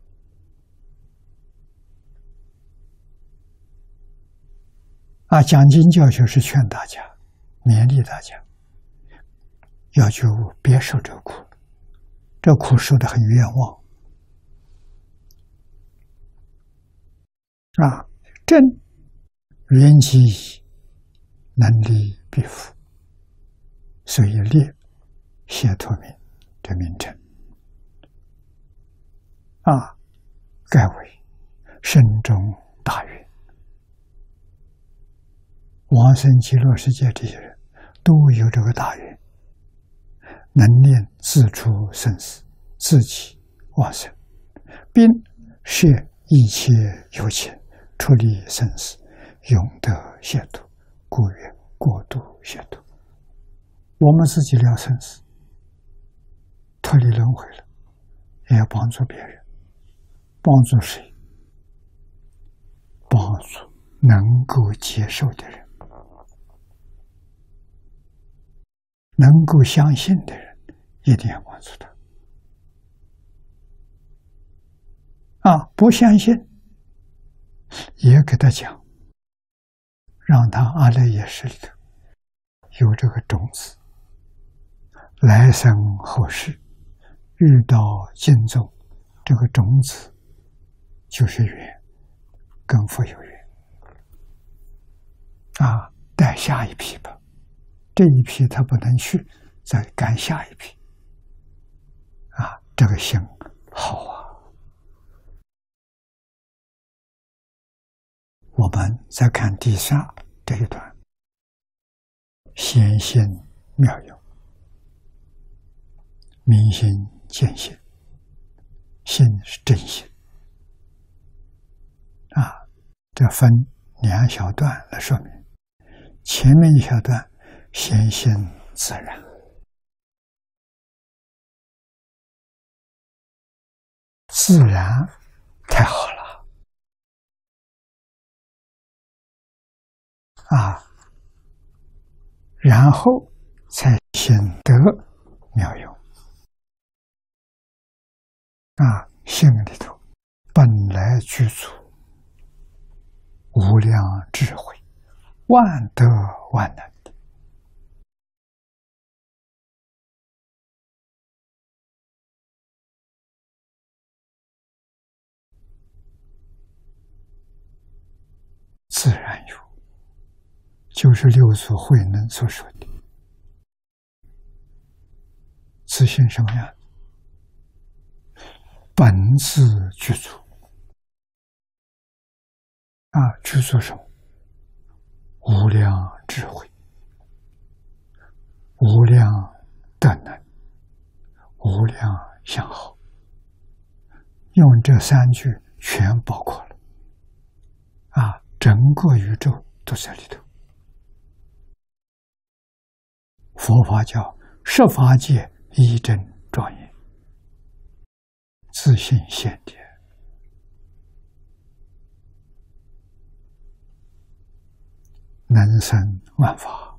啊！讲经教学是劝大家，勉励大家要觉悟，别受这苦，这苦受得很冤枉啊！正缘起矣，能离必福，所以列解脱名这名称啊，盖为深中大愿。往生极乐世界这些人都有这个大愿，能念自出生死，自己往生，并摄一切有情，出离生死，永得解脱，故曰过度解脱。我们自己了生死，脱离轮回了，也要帮助别人。帮助谁？帮助能够接受的人，能够相信的人，一定要帮助他。啊，不相信，也给他讲，让他阿赖耶识里头有这个种子，来生后世遇到敬重，这个种子就是缘，跟佛有缘啊，带下一批吧。这一批他不能去，再赶下一批啊，这个心好啊。我们再看第三这一段，显心妙用，明心见性，心是真心， 这分两小段来说明。前面一小段显性自然，自然太好了啊，然后才显得妙用啊，性里头本来具足无量智慧，万德万能的，自然有，就是六祖慧能所说的自性什么样？本自具足啊，具足什么？无量智慧，无量德能，无量相好，用这三句全包括了啊，整个宇宙都在里头。佛法叫十法界一真庄严，自性现点，能生万法。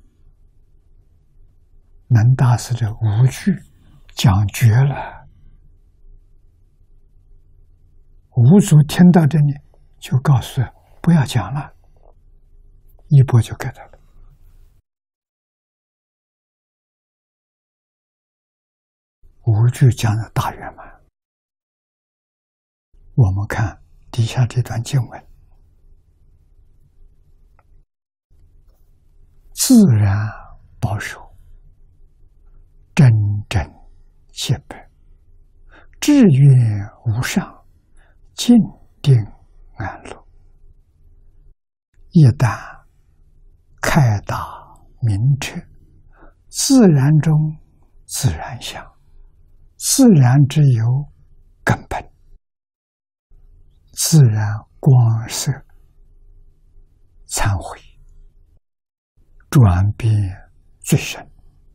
能大师的五句讲绝了，五祖听到这里就告诉不要讲了，一波就给他了。五句讲的大圆满。我们看底下这段经文，自然保守，真真切白，志愿无上，静定安乐。一旦开达明彻，自然中自然相，自然之有根本，自然光色忏悔，转变最深。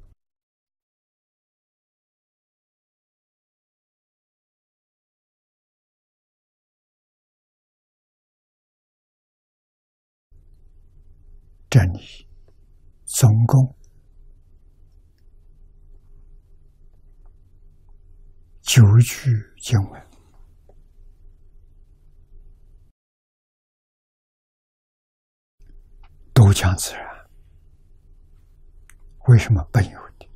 这里总共九句经文，都讲自然。为什么本有的？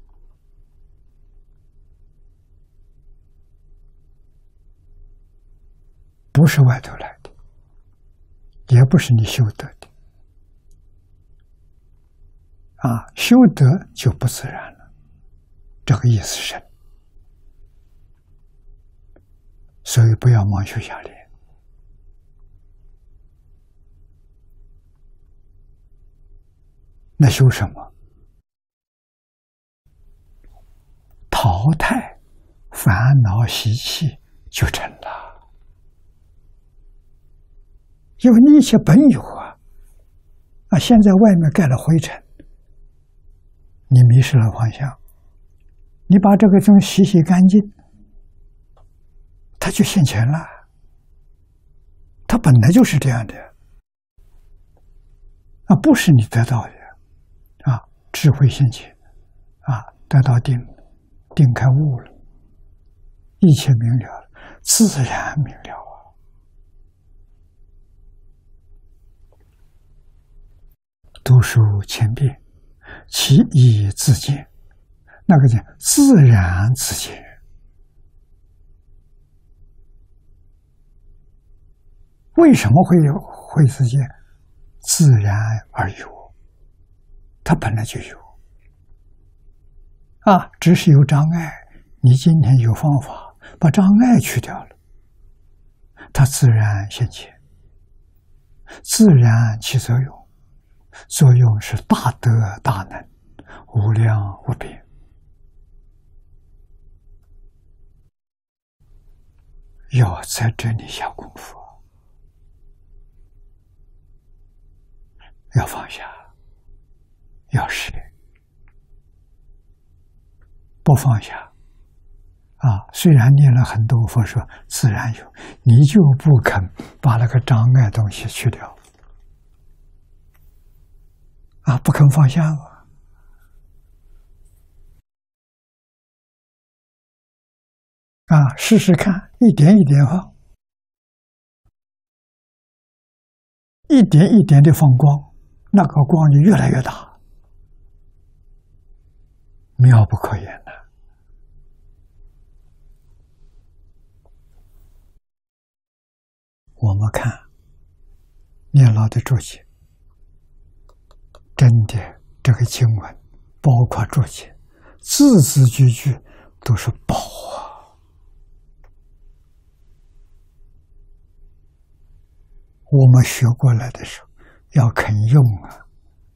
不是外头来的，也不是你修得的。啊，修得就不自然了，这个意思深，所以不要妄修下联。那修什么？淘汰烦恼习气就成了，因为你一切本有啊，啊，现在外面盖了灰尘。你迷失了方向，你把这个东西洗洗干净，它就现前了。它本来就是这样的，啊，不是你得到的，啊，智慧现前，啊，得到定，定开悟了，一切明了了，自然明了啊。读书千遍，其义自见，那个叫自然自见。为什么会有会自见？自然而有，它本来就有啊，只是有障碍。你今天有方法把障碍去掉了，它自然现前，自然起作用，作用是大德大能，无量无边。要在这里下功夫。 要放下，要舍，不放下啊！虽然念了很多佛说自然有，你就不肯把那个障碍东西去掉啊，不肯放下嘛。啊，试试看，一点一点放，一点一点的放光，那个光就越来越大，妙不可言的。我们看念老的注解，真的这个经文，包括注解，字字句句都是宝啊！我们学过来的时候，要肯用啊！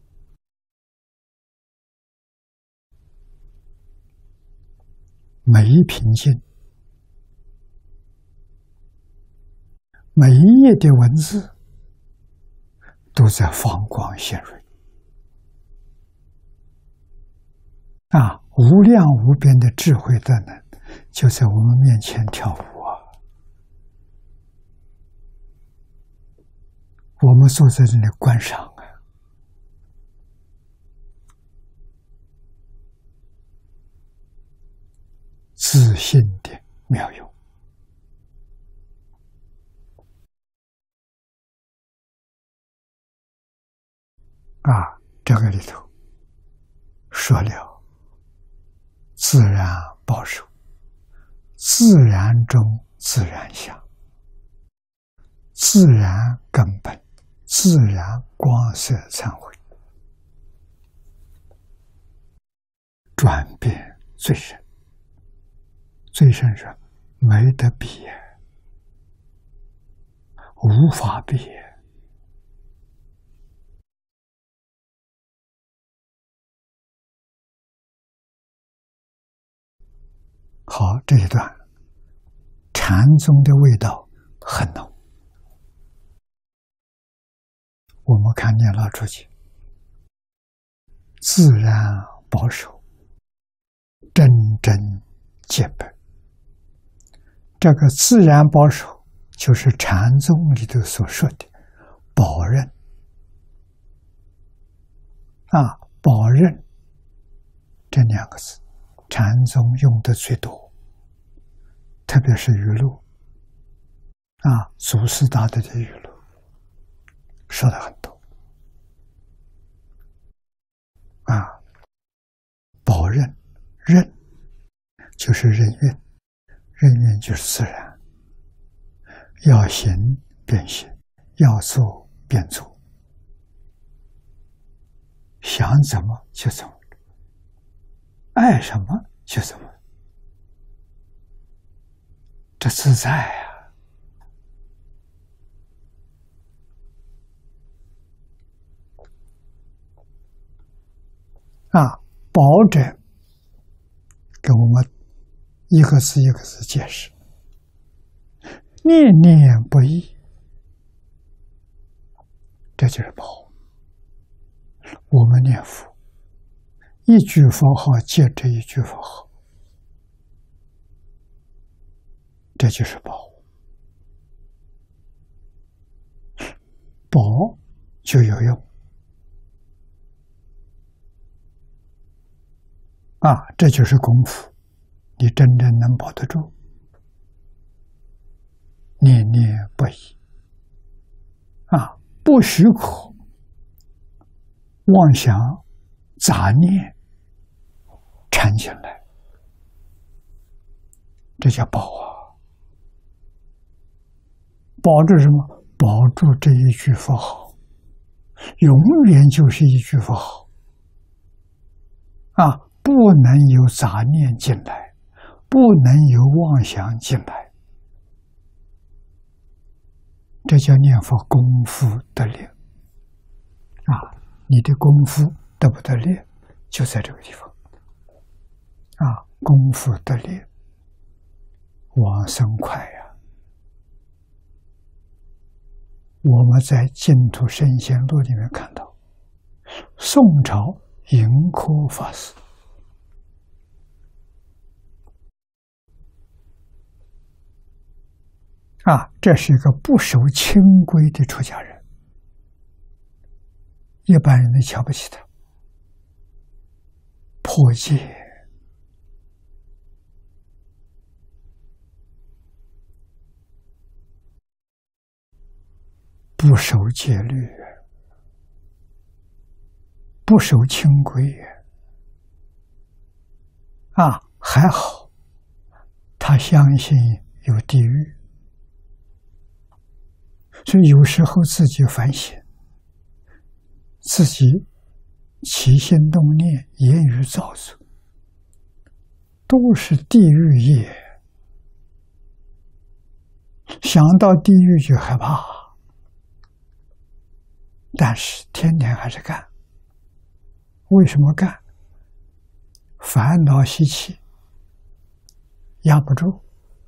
每一品经，每一页的文字，都在放光显锐啊！无量无边的智慧的能，就在我们面前跳舞啊！我们坐在这里观赏啊，自信的妙用啊！这个里头说了自然报受，自然中自然相，自然根本，自然光色忏悔，转变最深。最深是没得比，无法比。好，这一段禅宗的味道很浓。我们看念老注解，自然保守，真真戒本。这个自然保守，就是禅宗里头所说的保任啊，保任这两个字，禅宗用的最多，特别是语录啊，祖师大德的语录说的很多啊，保任，任就是任运，任运就是自然，要行便行，要做便做，想怎么就怎么，爱什么就怎么，这自在呀！啊，保者给我们一个字一个字解释，念念不异，这就是保。我们念佛，一句佛号接着一句佛号，这就是保。保就有用啊，这就是功夫，你真正能保得住，念念不异啊，不许可妄想杂念缠进来，这叫保啊！保住什么？保住这一句佛号，永远就是一句佛号啊！不能有杂念进来，不能有妄想进来，这叫念佛功夫得力啊！你的功夫得不得力，就在这个地方啊！功夫得力，往生快呀！我们在《净土圣贤录》里面看到， 宋朝盈科法师啊，这是一个不守清规的出家人，一般人都瞧不起他，破戒。不守戒律，不守清规啊，还好，他相信有地狱，所以有时候自己反省，自己起心动念、言语造作，都是地狱业，想到地狱就害怕。但是天天还是干，为什么干？烦恼习气压不住，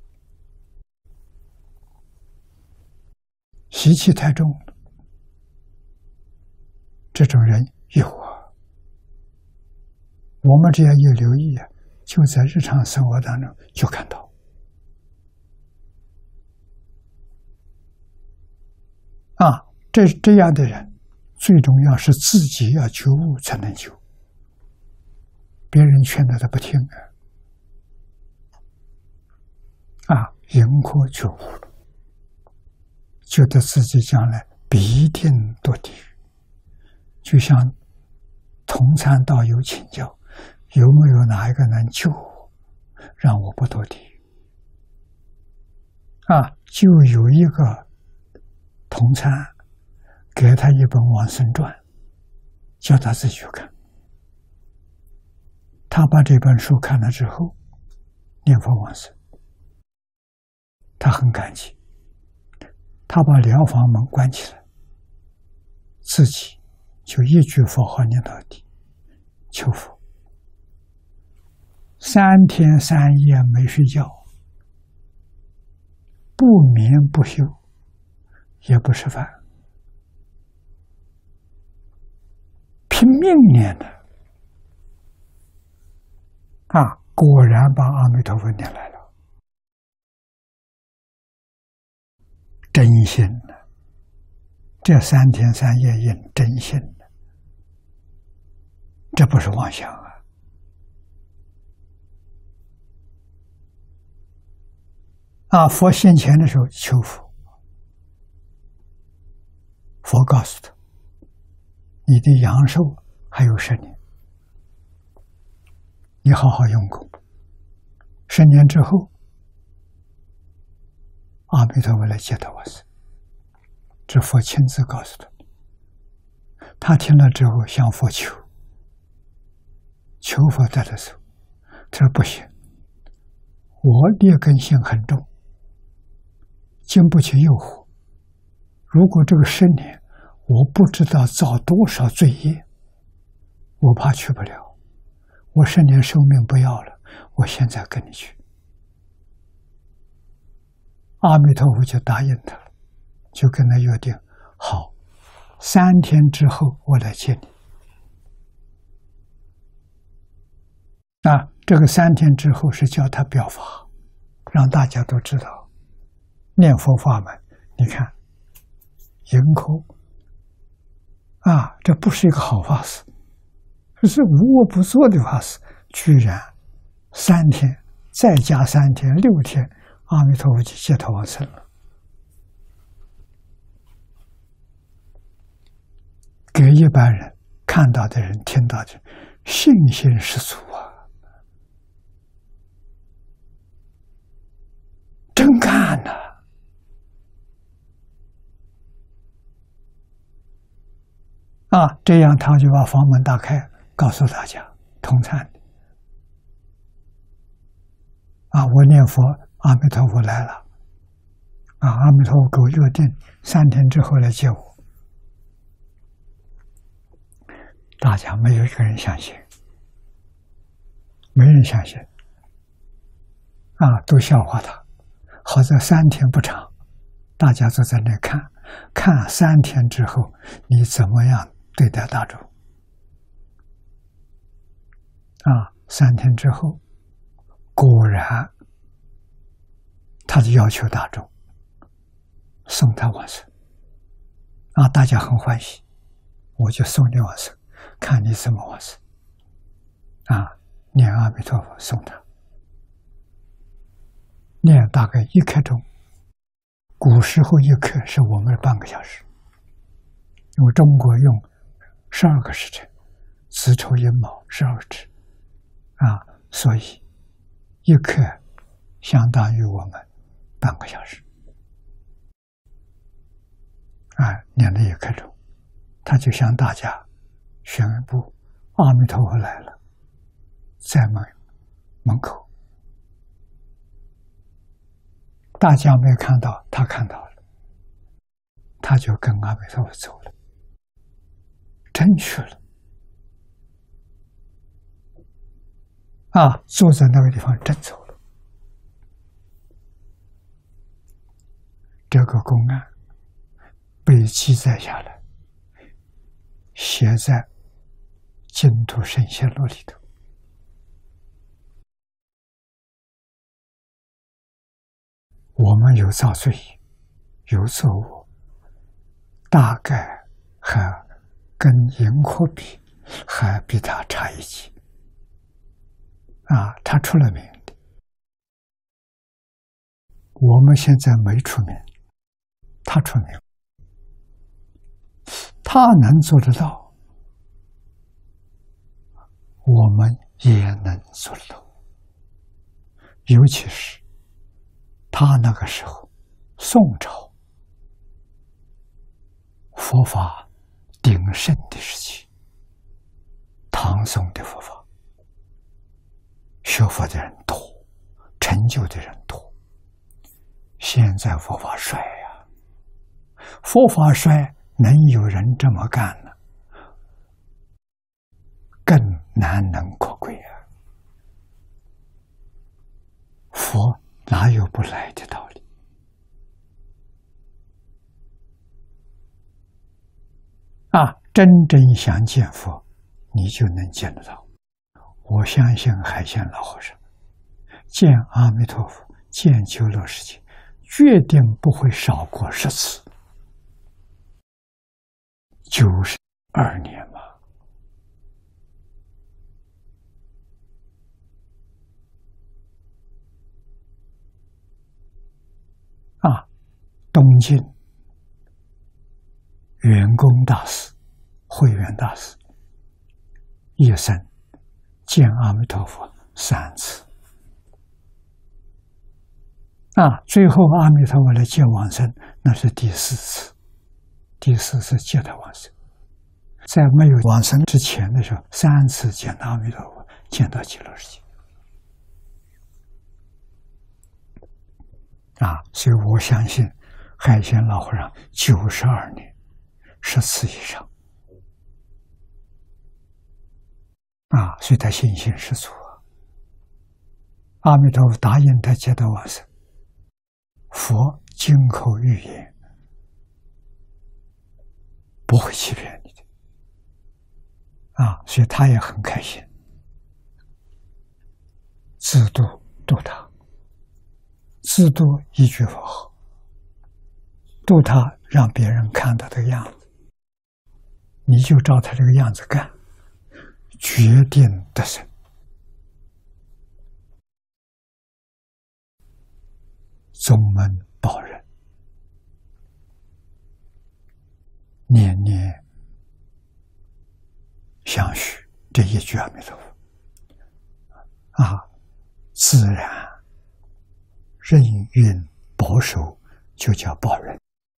习气太重了。这种人有啊，我们只要一留意啊，就在日常生活当中就看到啊，这这样的人。最重要是自己要觉悟才能救，别人劝他他不听啊！啊，盈科觉悟了，觉得自己将来必定堕地狱。就像同参道友请教，有没有哪一个能救我，让我不堕地狱？啊，就有一个同参。给他一本《往生传》，叫他自己去看。他把这本书看了之后，念佛往生。他很感激，他把疗房门关起来，自己就一句佛号念到底，求佛。三天三夜没睡觉，不眠不休，也不吃饭。拼命念的啊，果然把阿弥陀佛念来了，真心的。这三天三夜印真心的，这不是妄想啊！啊，佛现前的时候求佛，佛告诉他。你的阳寿还有十年，你好好用功。十年之后，阿弥陀佛来接他往生。这佛亲自告诉他，他听了之后向佛求，求佛带他走。他说不行，我劣根性很重，经不起诱惑。如果这个十年，我不知道造多少罪业，我怕去不了。我十年寿命不要了，我现在跟你去。阿弥陀佛就答应他了，就跟他约定，好，三天之后我来接你。啊，这个三天之后是叫他表法，让大家都知道念佛法门。你看，盈科。啊，这不是一个好法师，这是无恶不作的法师。居然三天再加三天，六天，阿弥陀佛就接他往生了，给一般人看到的人、听到的人信心十足啊！真干呐！啊，这样他就把房门打开，告诉大家同参的啊，我念佛，阿弥陀佛来了啊，阿弥陀佛给我约定三天之后来接我。大家没有一个人相信，没人相信啊，都笑话他。好在三天不长，大家都在那看，看三天之后你怎么样对待大众啊，三天之后，果然他就要求大众送他往生。啊，大家很欢喜，我就送你往生，看你怎么往生。啊，念阿弥陀佛送他，念大概一刻钟。古时候一刻是我们的半个小时，因为中国用十二个时辰，子丑寅卯十二个时，啊，所以一刻相当于我们半个小时。啊，念了一刻钟，他就向大家宣布阿弥陀佛来了，在门门口。大家没有看到，他看到了，他就跟阿弥陀佛走了，真去了。啊，坐在那个地方真走了。这个公案被记载下来，写在《净土圣贤录》里头。我们有造罪业，有错误，大概还跟盈科比，还比他差一级。啊，他出了名的，我们现在没出名，他出名，他能做得到，我们也能做得到。尤其是他那个时候，宋朝佛法鼎盛的时期，唐宋的佛法，学佛的人多，成就的人多。现在佛法衰呀，佛法衰，能有人这么干呢？更难能可贵啊！佛哪有不来的道理？啊，真正想见佛，你就能见得到。我相信海鲜老和尚见阿弥陀佛，见极乐世界，决定不会少过十次。九十二年嘛，啊，东晋圆公大师、慧远大师一生见阿弥陀佛三次。啊，最后阿弥陀佛来接往生，那是第四次，第四次接他往生。在没有往生之前的时候，三次见阿弥陀佛，见到极乐世界。啊，所以我相信海鲜老和尚九十二年，十次以上。啊，所以他信心十足啊。阿弥陀佛答应他接到往生，佛金口玉言，不会欺骗你的。啊，所以他也很开心，自度度他，自度一句佛号，度他让别人看到这个样子，你就照他这个样子干，决定得胜。宗门保人，念念相续这一句阿弥陀佛，啊，自然任运保守，就叫保人。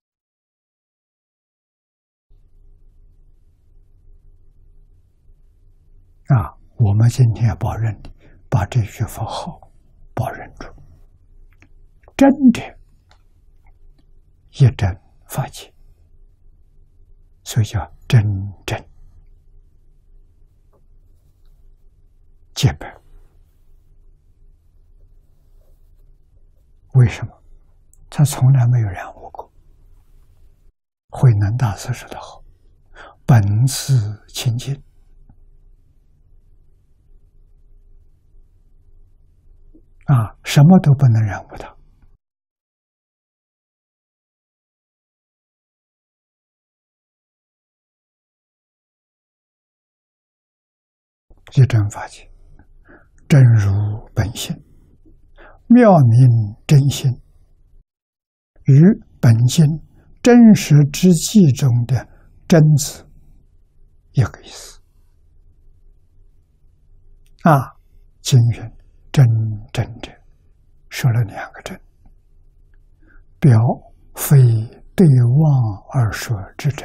啊，我们今天要保人，把这句佛号保人住，真正一真法界，所以叫真正结拜。为什么？他从来没有染污过。慧能大师说得好，本自清净， 啊，什么都不能染污它。一真法界，真如本性，妙明真心，与本经真实之际中的真字一个意思。啊，经云真真者，说了两个真，表非对妄而说之真。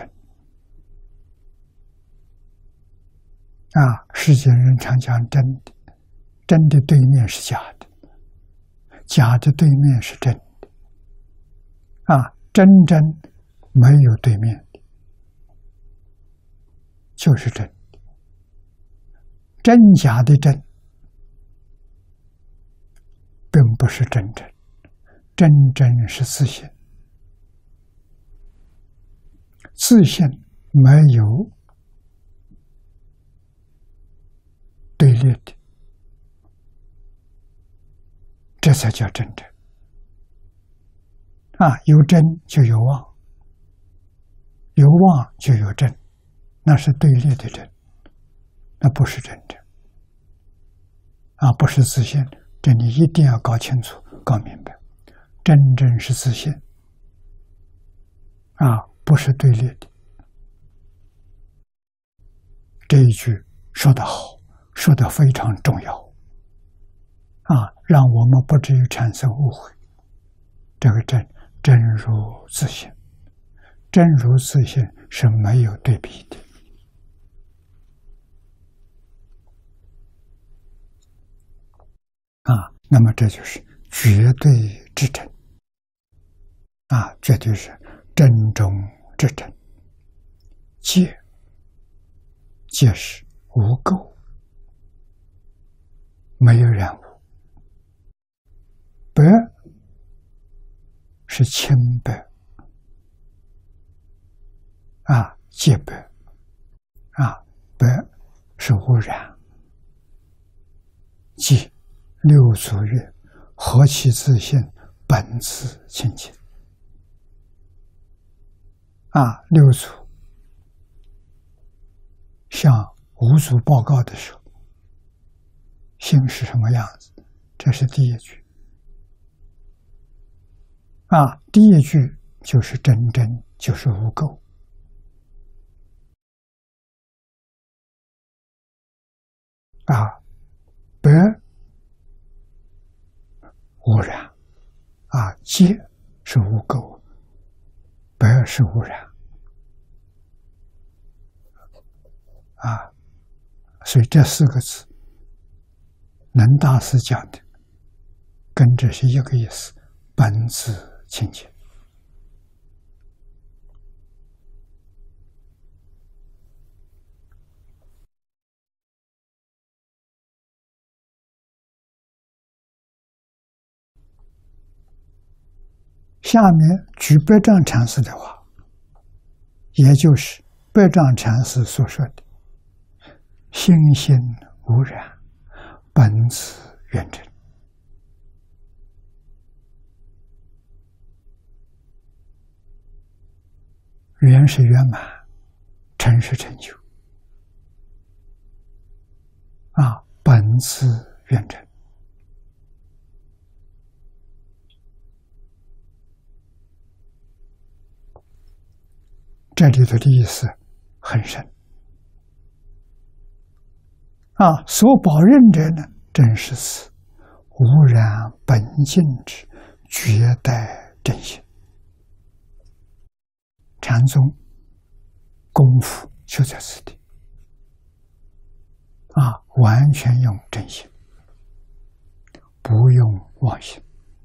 啊，世间人常讲真的，真的对面是假的，假的对面是真的。啊，真真没有对面的，就是真的。真假的真，并不是真真，真真是自性，自性没有对立的，这才叫真正。啊，有真就有妄，有妄就有真，那是对立的真，那不是真正。啊，不是自性，这你一定要搞清楚、搞明白。真正是自性，啊，不是对立的。这一句说得好，说得非常重要，啊，让我们不至于产生误会。这个真真如自性，真如自性是没有对比的。啊，那么这就是绝对之真，啊，绝对是真中之真。戒，戒是无垢，没有染污；白是清白，啊，戒白，啊，白是污染。戒六祖曰：“何其自性，本自清净。”啊，六祖向五祖报告的时候，心是什么样子？这是第一句。啊，第一句就是真真，就是无垢。啊，白污染，啊，戒是无垢，白是污染。啊，所以这四个字，能大师讲的，跟这是一个意思，本自清净。下面举百丈禅师的话，也就是百丈禅师所说的“心性无染，本自圆成”。圆是圆满，成是成就。啊，本自圆成。这里头的意思很深。啊，所保任者呢，正是此无染本净之绝代真性。禅宗功夫就在此地。啊，完全用真心，不用妄心。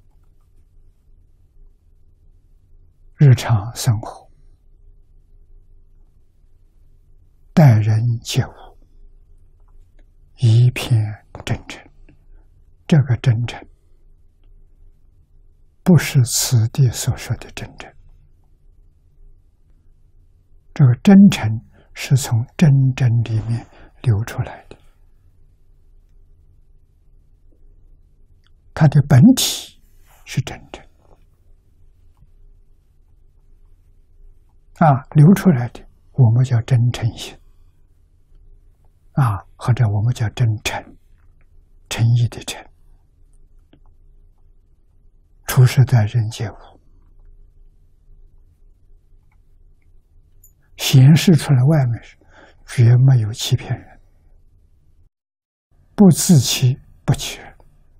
日常生活，待人接物，一片真诚。这个真诚，不是此地所说的真诚。这个真诚是从真真里面流出来的。 它的本体是真正啊，流出来的我们叫真诚心啊，或者我们叫真诚，诚意的诚，出世在人皆无，显示出来外面是绝没有欺骗人，不自欺不欺人，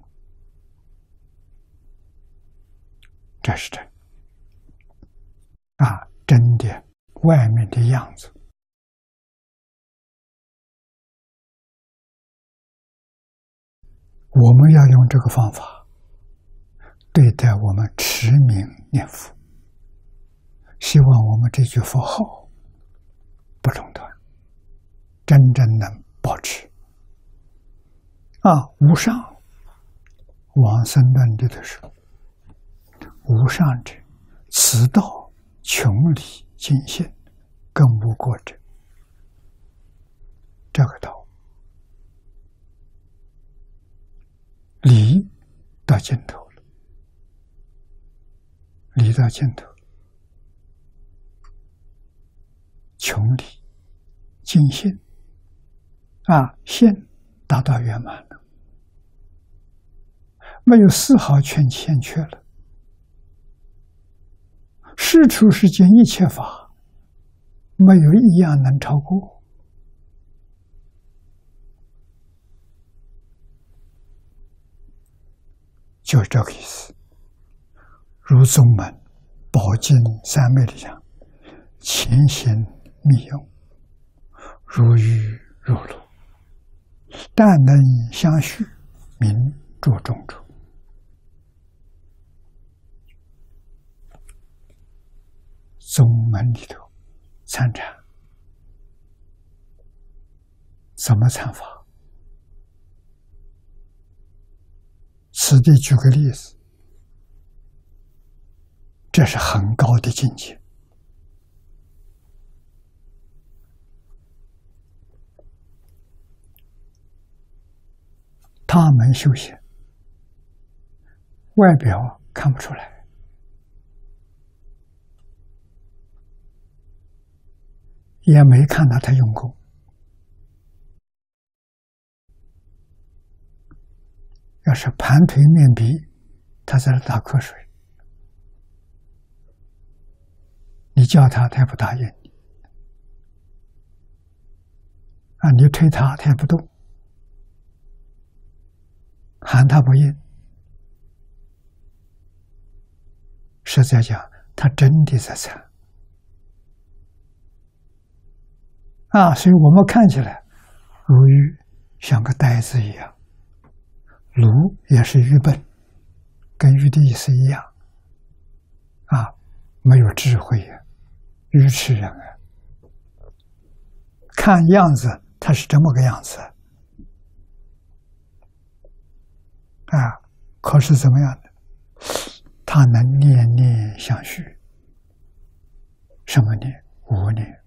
这是真啊，真的外面的样子。我们要用这个方法对待我们持名念佛，希望我们这句佛号不中断，真正能保持啊。无上往生论里头说，无上者，此道穷理尽现，更无过者。这个道理到尽头了，理到尽头，穷理尽现啊，现达到圆满了，没有丝毫欠欠缺了。世出世间一切法，没有一样能超过。就是这个意思。如宗门宝镜三昧里讲，前行密用，如玉如露，但能相续，名著中处。宗门里头参禅，怎么参法？此地举个例子，这是很高的境界。他们修行，外表看不出来，也没看到他用功。要是盘腿面壁，他在那打瞌睡，你叫他，他也不答应你啊！你推他，他也不动，喊他不应。实在讲，他真的在参啊！所以我们看起来，如鱼像个呆子一样。鲁也是愚笨，跟愚的意思一样啊，没有智慧呀，愚痴人啊。看样子他是这么个样子啊，可是怎么样的？他能念念相续，什么念？无念，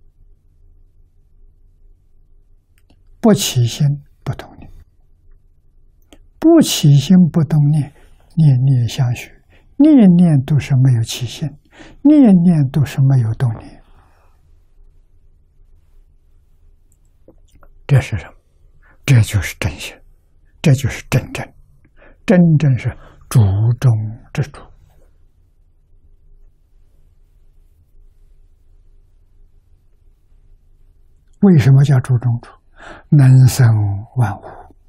不起心不动念。不起心不动念，念念相续，念念都是没有起心，念念都是没有动念。这是什么？这就是真心，这就是真正，真正是主中之主。为什么叫主中主？能生万物。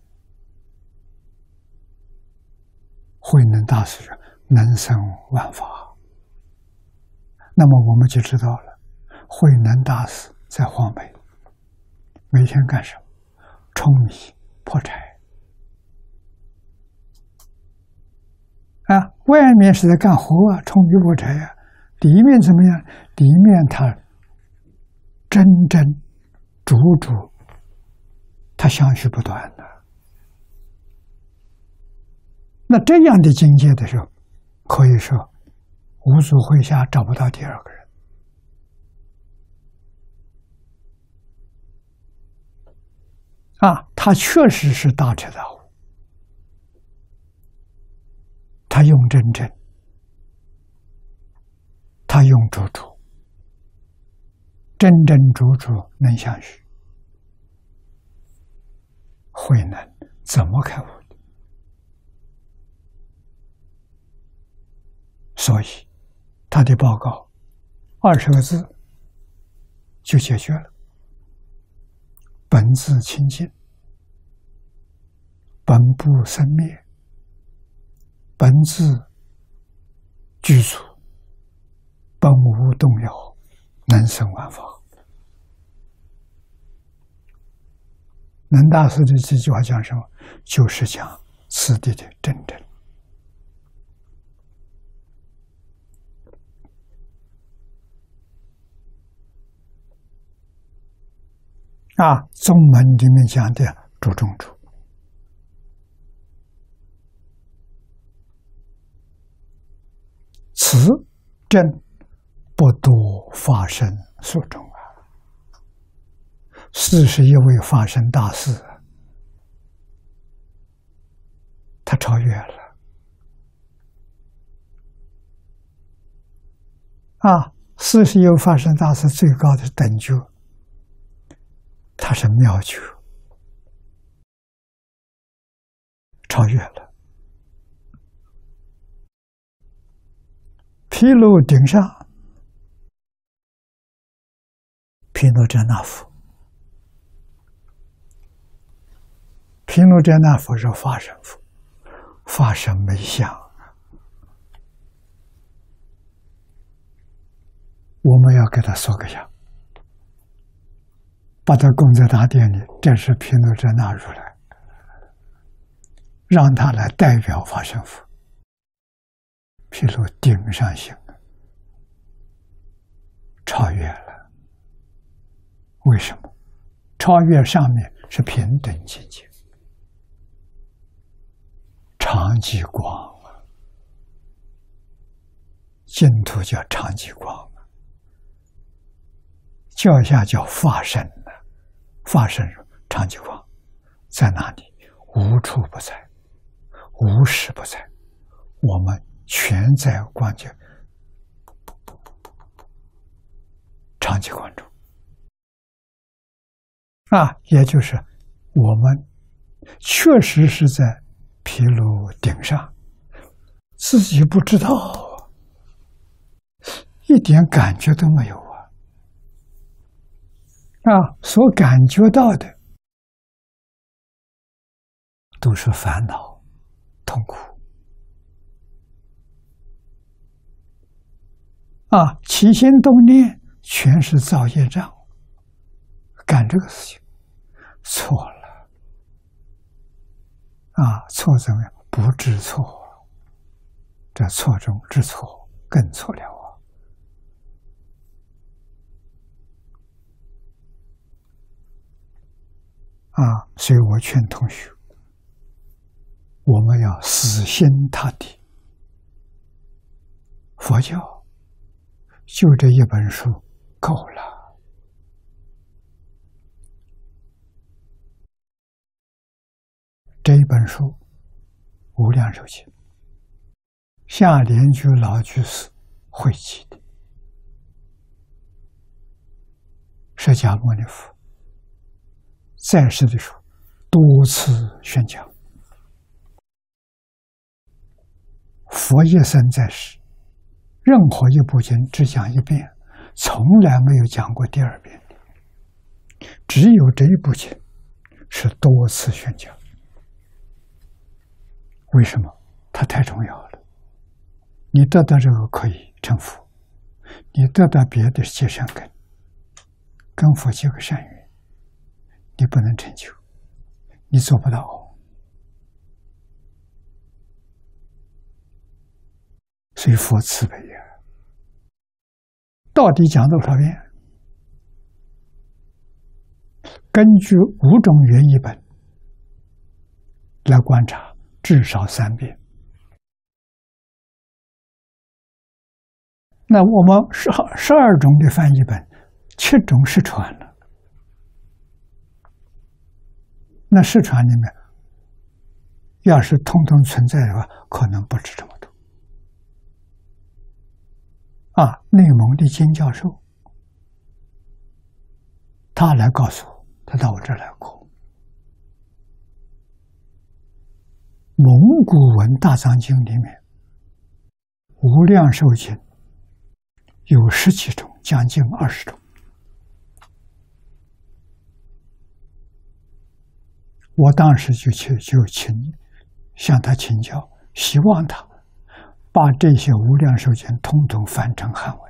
慧能大师说：“能生万法。”那么我们就知道了，慧能大师在黄梅每天干什么？舂米破柴啊！外面是在干活啊，舂米破柴啊，里面怎么样？里面他真正主主，他相续不断的。那这样的境界的时候，可以说五祖会下找不到第二个人啊！他确实是大彻大悟他用真正，他用主主，真正主主能相续，慧能怎么开悟的？所以他的报告二十个字就解决了：本自清净，本不生灭，本自具足，本无动摇，能生万法。能大师的这句话讲什么？就是讲此地的真正。啊，宗门里面讲的主中主，此正不多发生所中啊。四十一位发生大事，他超越了啊！四十一位发生大事最高的等觉，他是妙觉，超越了。毗卢顶上，毗卢遮那佛。毗卢遮那佛是法身佛，法身没相，我们要给他说个相，把他供在大殿里，这是毗卢遮那如来，让他来代表法身佛。毗卢顶上行，超越了。为什么？超越上面是平等境界。常寂光啊，净土叫常寂光啊，教下叫法身呢，法身常寂光在哪里？无处不在，无时不在，我们全在光觉常寂光中啊，也就是我们确实是在毗卢顶上，自己不知道，一点感觉都没有啊！啊，所感觉到的都是烦恼、痛苦啊，起心动念全是造业障，干这个事情错了。啊，错怎么样？不知错，这错中知错，更错了啊！啊，所以我劝同学，我们要死心塌地。佛教就这一本书够了。这一本书《无量寿经》，下莲居老居士汇集的，释迦牟尼佛在世的时候多次宣讲。佛一生在世，任何一部经只讲一遍，从来没有讲过第二遍，只有这一部经是多次宣讲。为什么？它太重要了。你得到这个可以成佛，你得到别的结善根，跟佛结个善缘，你不能成就，你做不到。所以佛慈悲呀，到底讲多少遍？根据五种原译本来观察，至少三遍。那我们十十二种的翻译本，七种失传了。那失传里面，要是通通存在的话，可能不止这么多。 啊，内蒙的金教授，他来告诉我，他到我这儿来过。蒙古文大藏经里面，无量寿经有十几种，将近二十种。我当时就去就请向他请教，希望他把这些无量寿经统统翻成汉文，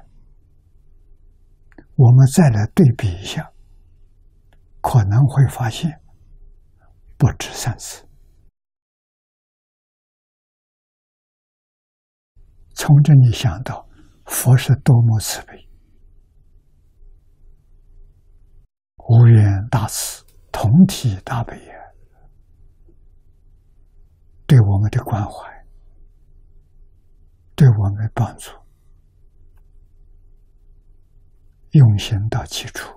我们再来对比一下，可能会发现不止三次。从这里想到，佛是多么慈悲，无缘大慈，同体大悲也，对我们的关怀，对我们的帮助，用心到基础，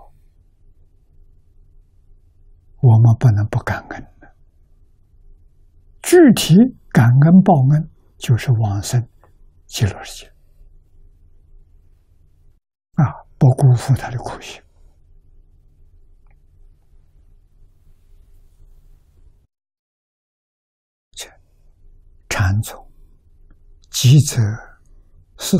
我们不能不感恩的。具体感恩报恩，就是往生极乐世界啊，不辜负他的苦心。禅宗极则是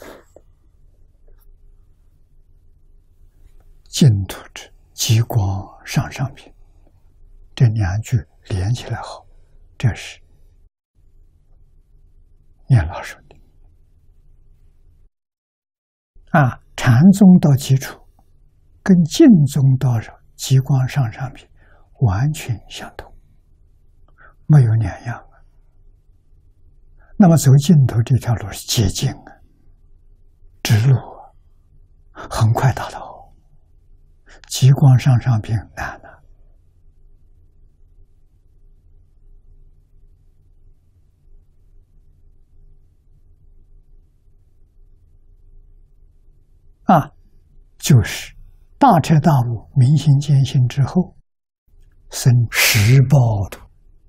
净土之极光上上品，这两句连起来好，这是念老说的啊。禅宗到基础跟净宗到极光上上品完全相同，没有两样。那么走净土这条路是捷径啊，直路啊，很快达到。极光上上品难了啊，就是大彻大悟、明心见性之后，生十报土，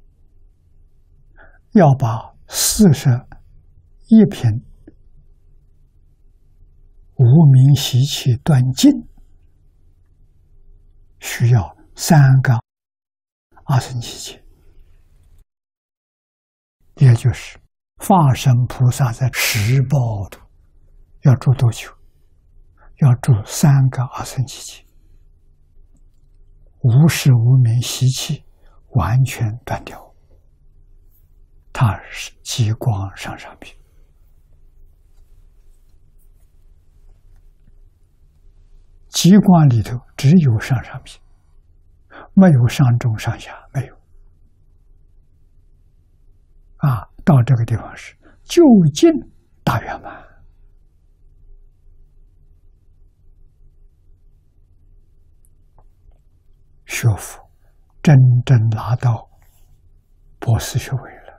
要把四十一品无明习气断尽，需要三个阿僧祇劫，也就是化身菩萨在十报土要住多久？要住三个阿僧祇劫，无始无明习气完全断掉，它是极光上上品。极光里头只有上上品，没有上中上下，没有啊。到这个地方是究竟大圆满。学佛真正拿到博士学位了，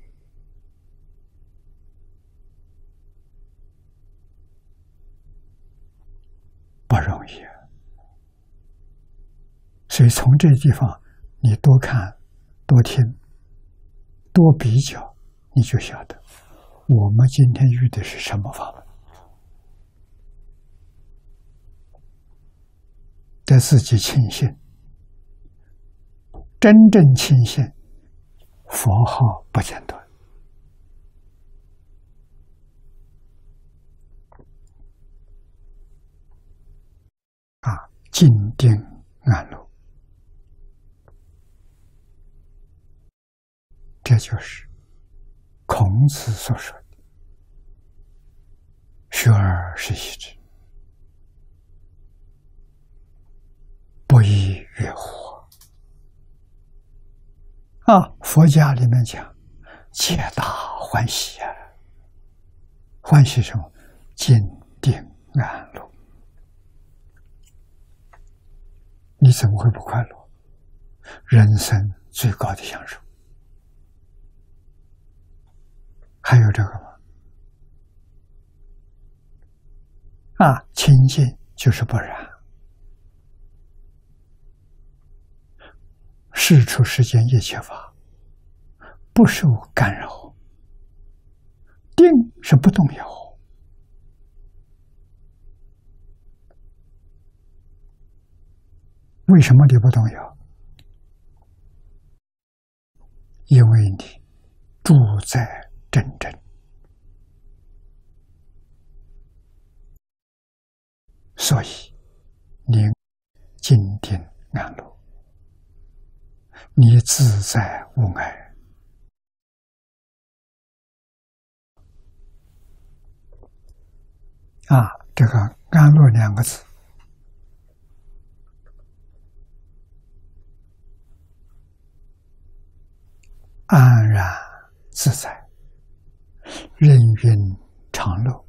不容易啊。所以从这地方你多看多听多比较，你就晓得我们今天遇的是什么法门。对自己庆幸，真正庆幸，佛号不间断啊，静定安乐，这就是孔子所说的“学而时习之，不亦乐乎”。啊，佛家里面讲，皆大欢喜啊！欢喜什么？静定安乐。你怎么会不快乐？人生最高的享受，还有这个吗？啊，清净就是不染，世出世间一切法不受干扰，定是不动摇， 为什么你不动摇？因为你住在真正，所以你静定安乐，你自在无碍。啊，这个安乐两个字，安然自在，任运常乐。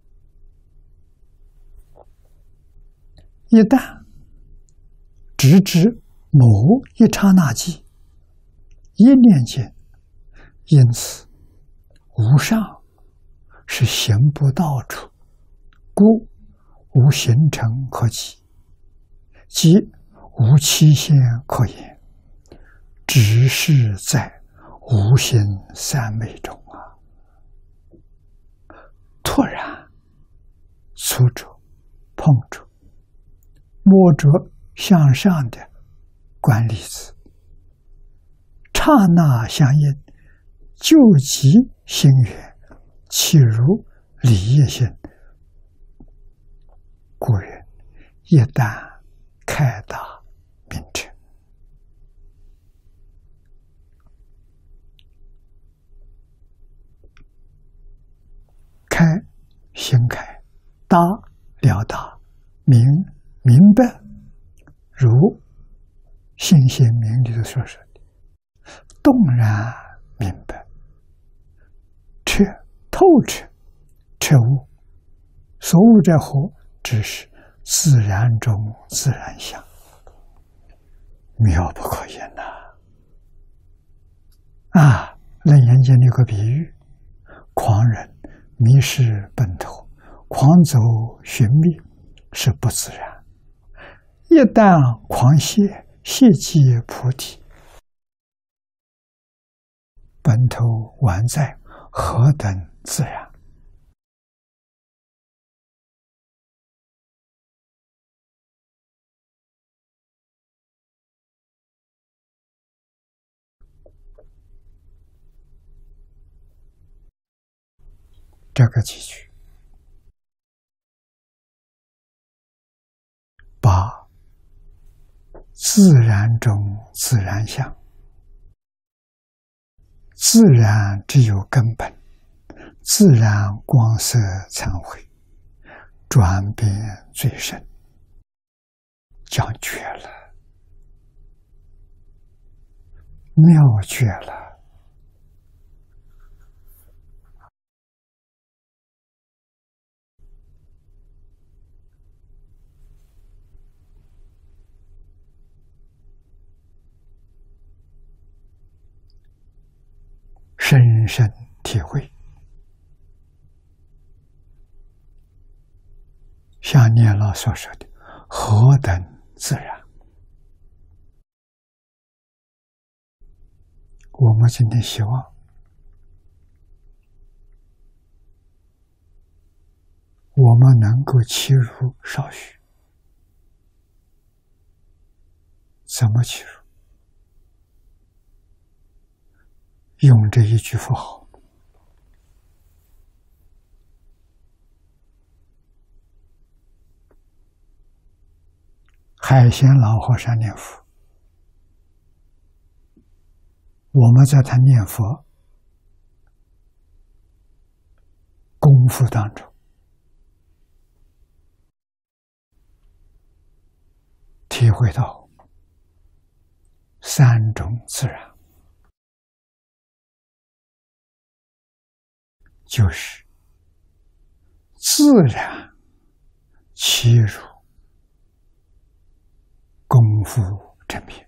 一旦直至某一刹那间，一念间，因此无上是行不到处，故无形成可及，即无期限可言，只是在无形三昧中啊。突然触着、碰着、摸着向上的观粒子，刹那相应，究极心源，其如理业性。故人一旦开达明彻，开心开，达了达，明明白，如信心明里的所说的，动然明白，彻透彻，彻悟。所悟者何？只是自然中自然相，妙不可言呐！啊，楞严经有个比喻：狂人迷失奔头，狂走寻觅，是不自然；一旦狂歇，歇即菩提，奔头完在，何等自然！这个几句，把自然中自然相，自然只有根本，自然光色参会，转变最深，讲绝了，妙绝了。深深体会，像念老所说的，何等自然！我们今天希望，我们能够切入少许。怎么切入？用这一句佛号，海贤老和尚念佛，我们在他念佛功夫当中，体会到三种自然。就是自然其如功夫正品，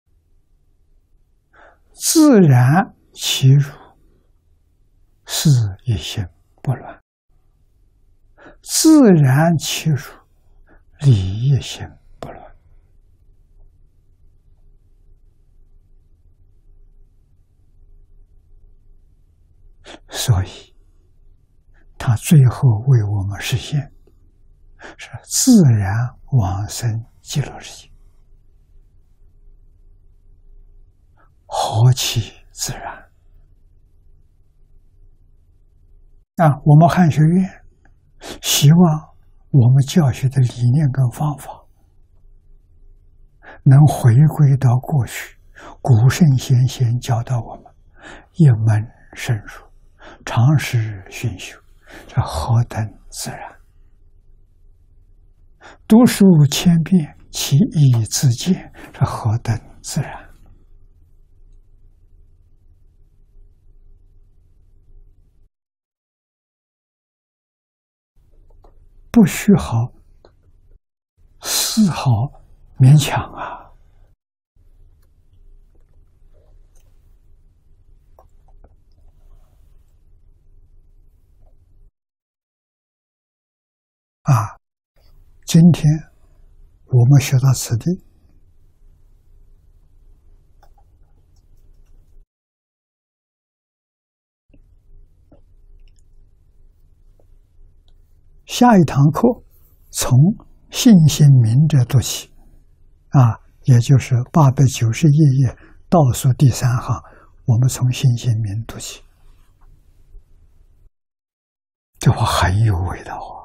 自然其如事一心不乱，自然其如理一心不乱。所以他最后为我们实现是自然往生极乐世界。 何其自然啊！我们汉学院希望我们教学的理念跟方法能回归到过去古圣先贤教导我们一门深入，长时熏修，这何等自然！读书千遍，其义自见，这何等自然！不需好丝毫勉强啊！啊，今天我们学到此地，下一堂课从信心明者读起，啊，也就是八百九十一页倒数第三行，我们从信心明读起，这话很有味道啊！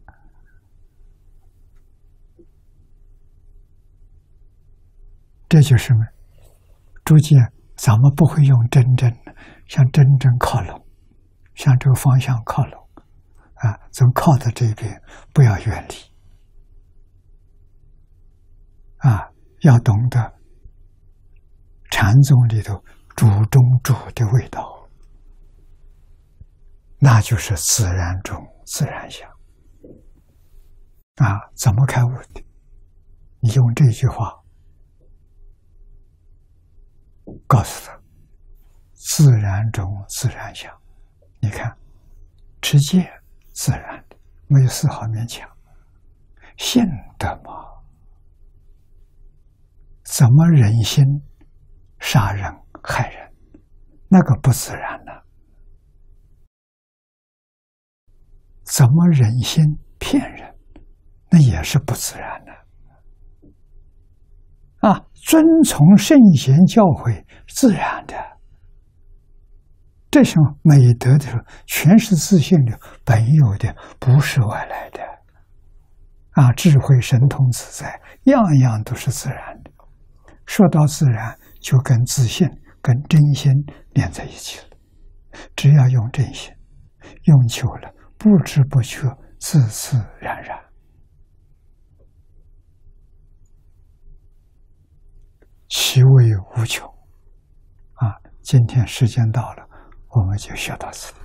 这就是什么？逐渐咱们不会用真正向真正靠拢，向这个方向靠拢啊，总靠到这边，不要远离啊，要懂得禅宗里头主中主的味道，那就是自然中自然相啊。怎么开悟的？你用这句话告诉他，自然中自然相。你看，持戒自然的，没有丝毫勉强。信的嘛，怎么忍心杀人害人？那个不自然呢？怎么忍心骗人？那也是不自然的。啊，遵从圣贤教诲，自然的。这种美德的时候，全是自信的，本有的，不是外来的。啊，智慧、神通、自在，样样都是自然的。说到自然，就跟自信、跟真心连在一起了。只要用真心，用久了，不知不觉，自自然然。其味无穷啊！今天时间到了，我们就学到此。